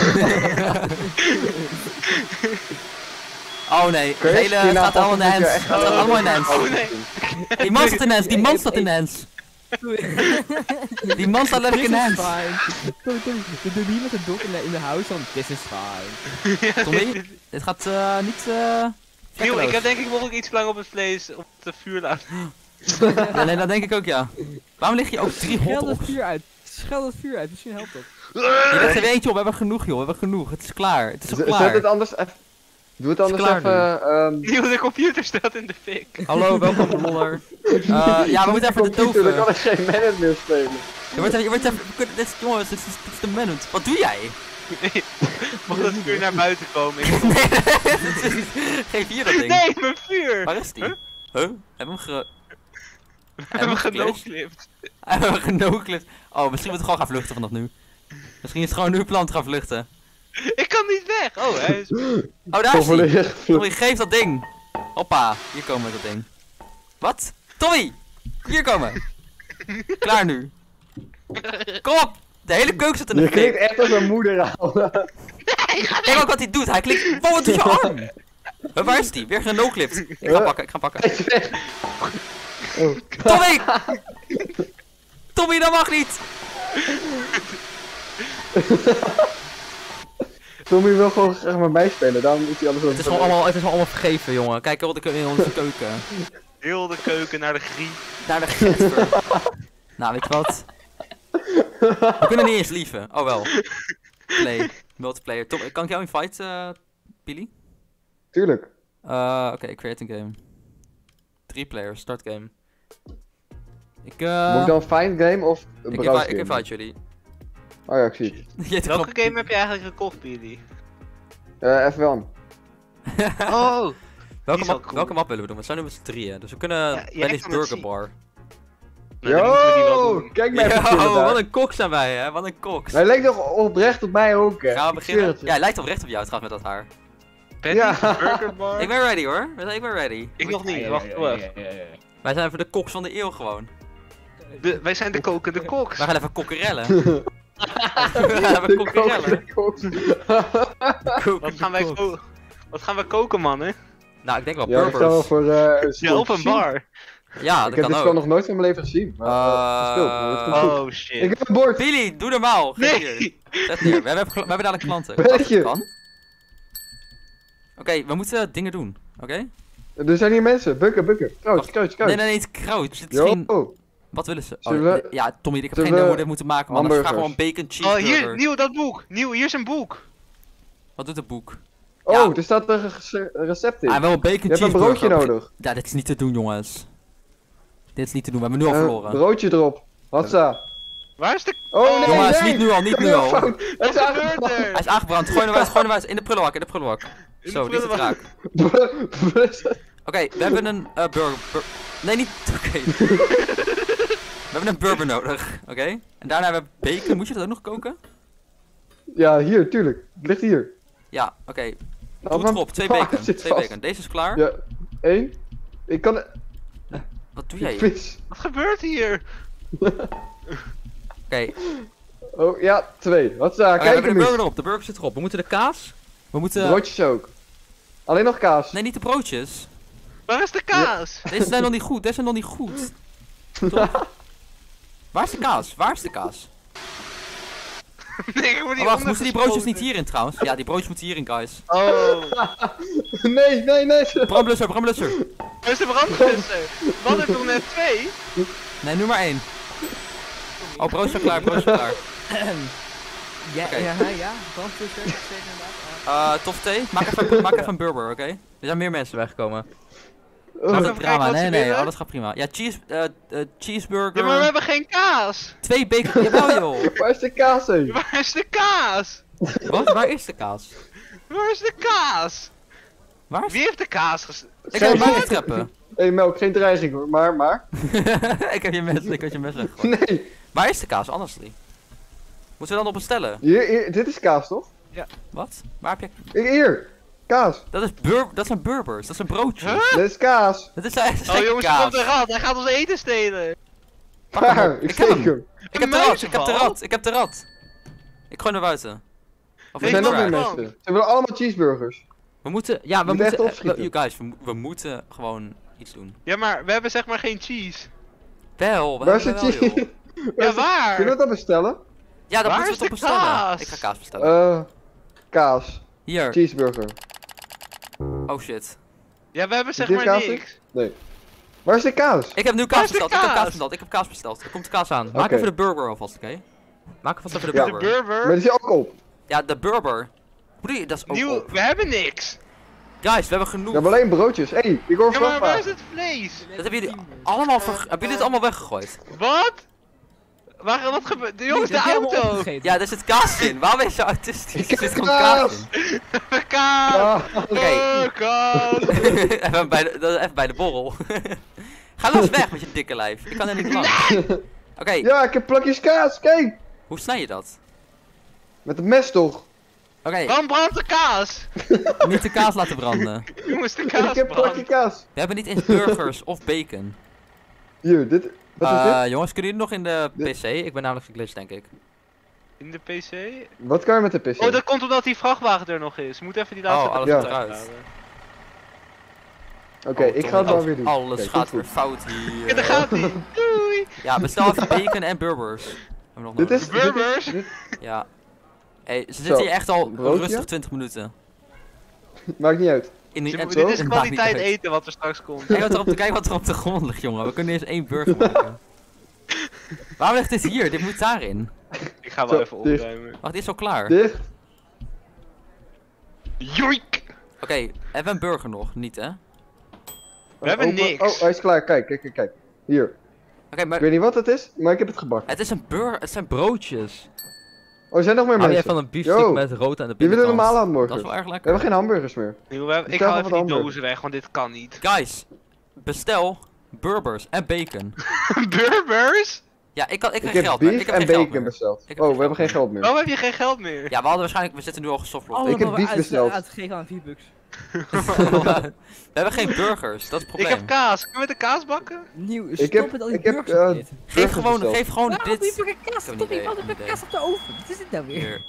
Oh nee, Kun het je hele hierna het gaat allemaal in de vast hands. een Het beetje gaat allemaal in de hands. Oh nee. Die man staat in de hands, die man staat in de hands. Die man staat letterlijk in de This is hands. fine. Tommy, Tommy, we doen hier met een dok in de, in de house van this is fine. Tommy, dit gaat eh niet eh Nieuw, ik heb denk ik mogelijk iets te lang op het vlees, op het vuur laten. Ja, nee, dat denk ik ook, ja. Waarom lig je ook drie hot Schel het op? vuur uit. Schel het vuur uit, misschien helpt dat. Je legt er weer eentje op, we hebben genoeg, joh. We hebben genoeg. Het is klaar. Het is al Z- Zet klaar. het anders even... Doe het anders klaar even... ehm, Nieuw, de computer staat in de fik. Hallo, welkom Loller. Uh, ja, we moeten even de computer, dan kan toven. ik geen minute meer spelen. Je wordt even, je wordt even, we kunnen- dit is, jongens, dit is, dit is de minute. Wat doe jij? Mag dat vuur naar buiten komen? Ik... Geef hier dat ding. Nee, mijn vuur! Waar is die? Huh? Hebben we hem ge... We hebben geclashed? genoclipt. Hebben we genoclipt? Oh, misschien moeten we gewoon gaan vluchten vanaf nu. Misschien is het gewoon nu een plan te gaan vluchten. Ik kan niet weg! Oh, hij is... Oh, daar is hij! Volledig Tommy, geef dat ding! Hoppa, hier komen we dat ding. Wat? Tommy! Hier komen! Klaar nu! Kom op! De hele keuken zit in de Je klinkt fik. echt als een moeder aan. Kijk ook wat hij doet, hij klikt... Wow, wat doet je arm? Huh, waar is die? Weer genoclipt. Ik ga hem pakken, ik ga hem pakken. Oh. Tommy! Tommy, dat mag niet! Tommy wil gewoon graag met mij spelen, daarom is hij anders Het is gewoon allemaal, het is gewoon allemaal vergeven, jongen. Kijk wat ik in onze keuken. Heel de keuken naar de griet. Naar de getver. Nou, weet je wat? We kunnen niet eens lieven. Oh wel. Play. Multiplayer. Tom, kan ik jou invite, uh, Billy? Tuurlijk. Uh, Oké, okay, create a game. Drie players, start game. Ik uh... Moet ik dan find game of ik, browse invite, ik game? invite jullie. Oh ja, ik zie het. Je hebt Welke gewoon- game heb je eigenlijk gekocht, Billy? Eh, F één. Oh! welke, is wel map, cool. welke map willen we doen? We zijn nu met z'n drieën, dus we kunnen Ja, jij Benny's kan het Burger zien. Bar. Nou, dan moeten we die wel Yo, doen. kijk mij even Yo, chillen daar. wat een kok zijn wij, hè? Wat een koks. Hij lijkt toch oprecht op mij ook, hè? Gaan we Ik zweer beginnen? het je. Ja, hij lijkt oprecht op jou trouwens met dat haar. Benny, Ja. Burger Bar? Ik ben ready hoor, ik ben ready. Ik nog niet, wacht wel even. Wij zijn even de koks van de eeuw gewoon. De, wij zijn de kokende koks. We gaan even kokkerellen. We gaan even De kokkerellen. kook- Wat gaan wij ko- Wat gaan we koken, mannen? Nou, ik denk wel Ja, ik ga wel burgers. voor eh een Ja, op een stuk. bar. Ja, Ik dat heb kan dit spel ook. nog nooit van mijn leven gezien. Maar Eh, uh, gespeeld, maar het komt goed. Oh shit. Ik heb een bord. Billy, doe normaal. Geef hier. Nee! Zet neer. We hebben, we hebben dadelijk klanten. Belletje. Kan. Oké, we moeten dingen doen. Oké? Er zijn hier mensen. Bukken, bukken. Crouch, Wacht. crouch, crouch. Nee, nee, nee, het crouch. Het is Yo. geen... Wat willen ze? Oh, Zullen we- nee, ja, Tommy, ik heb zullen geen idee we hoe we dit moeten maken, man. Dan vragen we gewoon hamburgers? bacon Oh, cheeseburger. hier, nieuw dat boek. Nieuw, hier is een boek. Wat doet het boek? Oh, Ja. er staat een ge- recept in. Ah, wel een bacon Je hebt een cheeseburger. broodje nodig. Ja, dit is niet te doen, jongens. Dit is niet te doen. We hebben nu al Eh, verloren. broodje erop. Hatsa. Waar is de... Oh nee, Jongens, nee. niet nu al, niet nu Heel al. fout. Het is Wat gebeurt aangevallen. Hij er? is aangebrand. Gooi naar huis, gooi naar huis. In de prullenbak, in de prullenbak. In Zo, de die is het prullenbak. raak. Oké, we hebben een uh, burger. bur- nee, niet. Oké. We hebben een burger nodig, oké? En daarna hebben we bacon. Moet je dat ook nog koken? Ja, hier, tuurlijk. Het ligt hier. Ja, oké. Nou, Doe het maar- erop. Twee Ah, bacon. het zit Twee vast. bacon. Deze is klaar. Ja, één. Ik kan... Wat doe jij? Vis. Wat gebeurt hier? Oké, Oh, ja, twee. Hatsa, we kijk hebben de hem burger eens. erop. De burger zit erop. We moeten de kaas. We moeten. Broodjes ook. Alleen nog kaas. Nee, niet de broodjes. Waar is de kaas? Deze zijn nog niet goed. Deze zijn nog niet goed. Top. Waar is de kaas? Waar is de kaas? Nee, ik word Oh, hier wacht, moeten die broodjes niet ondergespoten. hierin trouwens? Ja, die broodjes moeten hierin, guys. Oh, Nee, nee, nee. Brandblusser, brandblusser. waar is de brandblusser? Wat heb ik net twee? Nee, nu maar één. Oh, broodjes zijn klaar, broodjes zijn klaar. Ja, Oké. ja, ja, brandblusser, zeker inderdaad. Uh, tof thee. Maak even, maak even een burger, oké? Er zijn meer mensen weggekomen. Oh, Wat even een kijken drama. wat Nee, ze nee, willen. alles gaat prima. Ja, cheese, eh eh, cheeseburger. Ja, maar we hebben geen kaas. Twee bacon. Jawel, joh. waar is de kaas heen? Waar is de kaas? Wat? Waar is de kaas? Waar is de kaas? Waar is Wie heeft de kaas ges... Ik heb hem weggetrappen. Hé, hey, Melk, geen dreiging hoor. Maar, maar. Ik heb je mes, ik had je mes weggegooid. Nee. Waar is de kaas, honestly? Moeten we dan op bestellen? Hier, hier, dit is kaas toch? Wat? Waar heb je... Hier, hier. Kaas. Dat is bur... Dat zijn burgers. Dat zijn broodjes. Huh? Dit is kaas. Dat is, dat is Oh geen jongens, er kaas. komt een rat. Hij gaat ons eten stelen. Pak hem Waar? op. Ik Ik heb steek hem. hem. Ik heb de rat, ik heb de rat, ik heb de rat. Ik gooi naar buiten. Of Er Nee, zijn nog maar- meer man. mensen. Ze willen allemaal cheeseburgers. We moeten, ja, we Moet echt moeten, eh, opschieten. we- you guys, we, mo- we moeten gewoon iets doen. Ja, maar we hebben zeg maar geen cheese. Wel, we Waar is hebben de wel, joh. cheese? Ja, waar? Kunnen we dat bestellen? Ja, dan Waar moeten is we het de op bestellen. kaas? Ik ga kaas bestellen. Eh, kaas. Hier. Cheeseburger. Oh shit. Ja, we hebben zeg Dit maar kaas niks. Nee. Waar is de kaas? Ik heb nu Waar kaas is de besteld, ik heb kaas kaas? besteld, ik heb kaas besteld. Er komt de kaas aan. Maak Oké. even de burger alvast, oké? Maak alvast even de Ja. De burger. burger. Maar die is ook op. Ja, de burger. Hoe doe je dat is ook Nieuw, op. we hebben niks. Guys, we hebben genoeg. We hebben alleen broodjes. Hé, hey, ik hoor Ja, maar waar is vrachtwagen. het vlees? Dat hebben jullie allemaal ver... Hebben jullie het allemaal weggegooid? Wat? Waar, wat gebeurt? De jongens, de Die heb je allemaal auto! opgegeten. Ja, er zit kaas in. Waarom is je autistisch? Ik Er heb zit gewoon kaas. kaas in. Kaas! Ja. Oké. Oh, kaas! even, bij de, dat is even bij de borrel. Ga los weg met je dikke lijf. Ik kan er niet langs. Oké, Ja, ik heb plakjes kaas. Kijk. hoe snij je dat? Met het mes toch? Oké, Waarom brandt de kaas? niet de kaas laten branden. Jongens, de Ik kaas heb plakje brandt. kaas. We hebben niet eens burgers of bacon. Hier, dit. Wat is Eh, dit? jongens, kunnen jullie nog in de Dit- P C? Ik ben namelijk geglitcht, denk ik. In de P C? Wat kan je met de P C? Oh, dat komt omdat die vrachtwagen er nog is. We moeten even die laatste Oh, alles Ja. gaat eruit. Oké, Oh, ik Tommy, ga het wel alles- weer doen. Alles Oké, gaat komt weer goed. fout hier. Ja, daar gaat hij. Doei! Ja, bestel even bacon en burgers. Hebben we nog Dit nodig. is, dit is, Burgers? dit- Ja. Hey, ze Zo, zitten hier echt al broodje? rustig twintig minuten. maakt niet uit. In die, Dit en- dit is het maakt niet kwaliteit uit. eten wat er straks komt. Kijk wat, er op de, kijk wat er op de grond ligt, jongen. We kunnen eerst één burger maken. Waarom ligt dit hier? Dit moet daarin. Ik ga wel Zo, even dicht. opruimen. Wacht, dit is al klaar. Oké, Dicht. Joik! hebben we een burger nog? Niet, hè? Oké, We hebben Open- niks. Oh, hij is klaar. Kijk, kijk, kijk, kijk. Hier. Ik maar weet niet wat het is, maar ik heb het gebakken. het is een burger. Het zijn broodjes. Oh, er zijn nog meer Hou jij mensen. van een biefstuk Yo, met rood aan de Die willen binnenkant? normale Dat hamburgers. is wel erg We lekker. hebben geen hamburgers meer. Nieuw, we- Ik Bestel haal wat even die hamburgers. dozen weg, want dit kan niet. Guys, bestel burgers en bacon. Burgers? Ja, ik, kan, ik Ik heb heb geld meer. beef Ik heb en geen geld bacon meer. besteld. heb Oh, geen we hebben geld geen geld meer. Waarom heb je geen geld meer? Ja, we hadden waarschijnlijk, we zitten nu al gesoftlocked. Allemaal Ik heb beef uit- besteld. Uitgegeven aan vier bucks. we hebben geen burgers, dat is het Ik probleem. heb kaas. Kunnen we de kaas bakken? Nieuw, Ik stop heb- met al die ik heb, burgers eh, te eten. Geef burgers gewoon, besteld. geef gewoon Waarom heb dit. je fucking kaas? Ik heb Stop, een ik idee, had ik heb de een kaas op de oven. Wat is dit nou weer? Hier.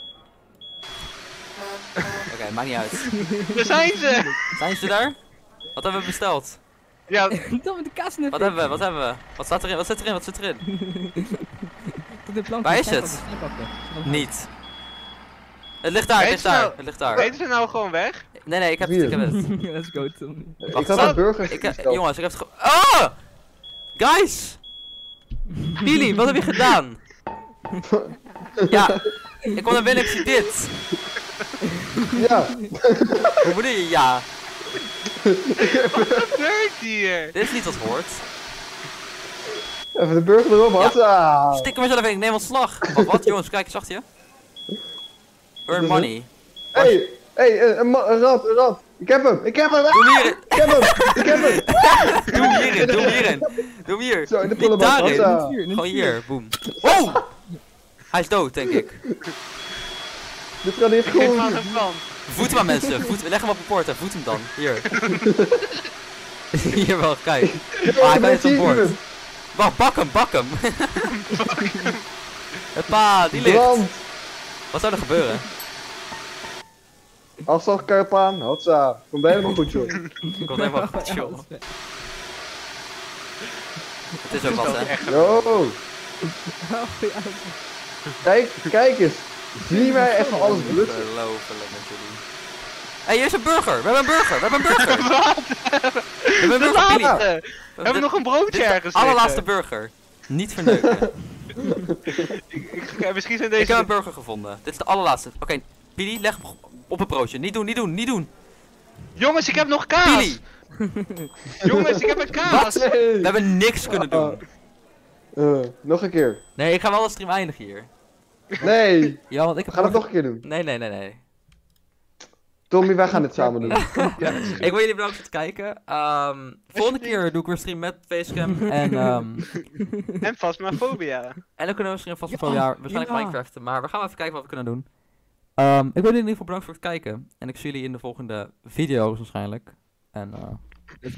Oké, maakt niet uit. Daar zijn ze! Zijn ze daar? Wat hebben we besteld? Ja, Dan met de kaas in de Wat hebben we? Wat hebben we? Wat staat erin? Wat zit erin? Wat zit erin? De plank Waar die is snij het? pakken, snij pakken. Niet. Het ligt daar, het Weet ligt je daar, nou- het ligt daar. weten ze nou gewoon weg? Nee, nee, ik heb het, ik heb het. Let's go, Tommy. Ik Wacht, had wat? een burger Ik, eh, besteld. jongens, ik heb het ge... Ah! Guys! Billy, wat heb je gedaan? Ja, ik kom naar binnen, ik zie dit. Ja, Hoe bedoel je ja? Wat gebeurt hier? Dit is niet wat hoort. even de burger erop. Hatsa. Stik hem mezelf in, ik neem ontslag. Wat, wat jongens, kijk eens achter je. Earn is money. Hey, hey, een, een, ma- een rat, een rat. Ik heb hem, ik heb hem. Doe hem hierin. Ik heb hem, ik heb hem. Doe hem hierin, doe hem hierin. Doe hem hier. Zo, in de Niet prullenbak. daarin. Hatsa. Gewoon hier, boom. Wow! Hij is dood, denk ik. Dit gaat niet Geef me aan goed. een plan. Voed hem aan mensen, voed, leg hem op een poort en voed hem dan. Hier. Hier wel, kijk. Ah, hij kan niet op boord. Wacht, bak hem, bak hem. Hoppa, die ligt. Brand. Wat zou er gebeuren? Afslagkuip aan. Hatsa. Komt helemaal goed, joh. Komt helemaal goed, joh. Het is ook wat, hè. Yo. Oh, ja. Kijk, kijk eens. Zie mij even alles blutsen. Ongelooflijk met jullie. Hé, hey, hier is een burger. We hebben een burger. We hebben een burger. We hebben een De burger, Billy. laatste! We hebben nog een broodje Dit is ergens de allerlaatste liggen. burger. Niet verneuken. Ik- ik- Misschien zijn Ik heb deze... een burger gevonden. Dit is de allerlaatste. Oké, Billy, leg hem op een broodje. Niet doen, niet doen, niet doen. Jongens, ik heb nog kaas! Billy, Jongens, ik heb een kaas! we hebben niks kunnen doen. Eh, nog een keer. Nee, ik ga wel de stream eindigen hier. Nee. Ja, want ik We heb gaan het nog een keer doen. Nee, nee, nee, nee. Tommy, wij gaan dit samen doen. Ik wil jullie bedanken voor het kijken. Ehm, volgende keer doe ik weer stream met Facecam en ehm En Phasmophobia. en dan kunnen we misschien vast Ja, van ja, waarschijnlijk ja. Minecraften, maar we gaan even kijken wat we kunnen doen. Ehm, ik wil jullie in ieder geval bedankt voor het kijken en ik zie jullie in de volgende video's waarschijnlijk. En eh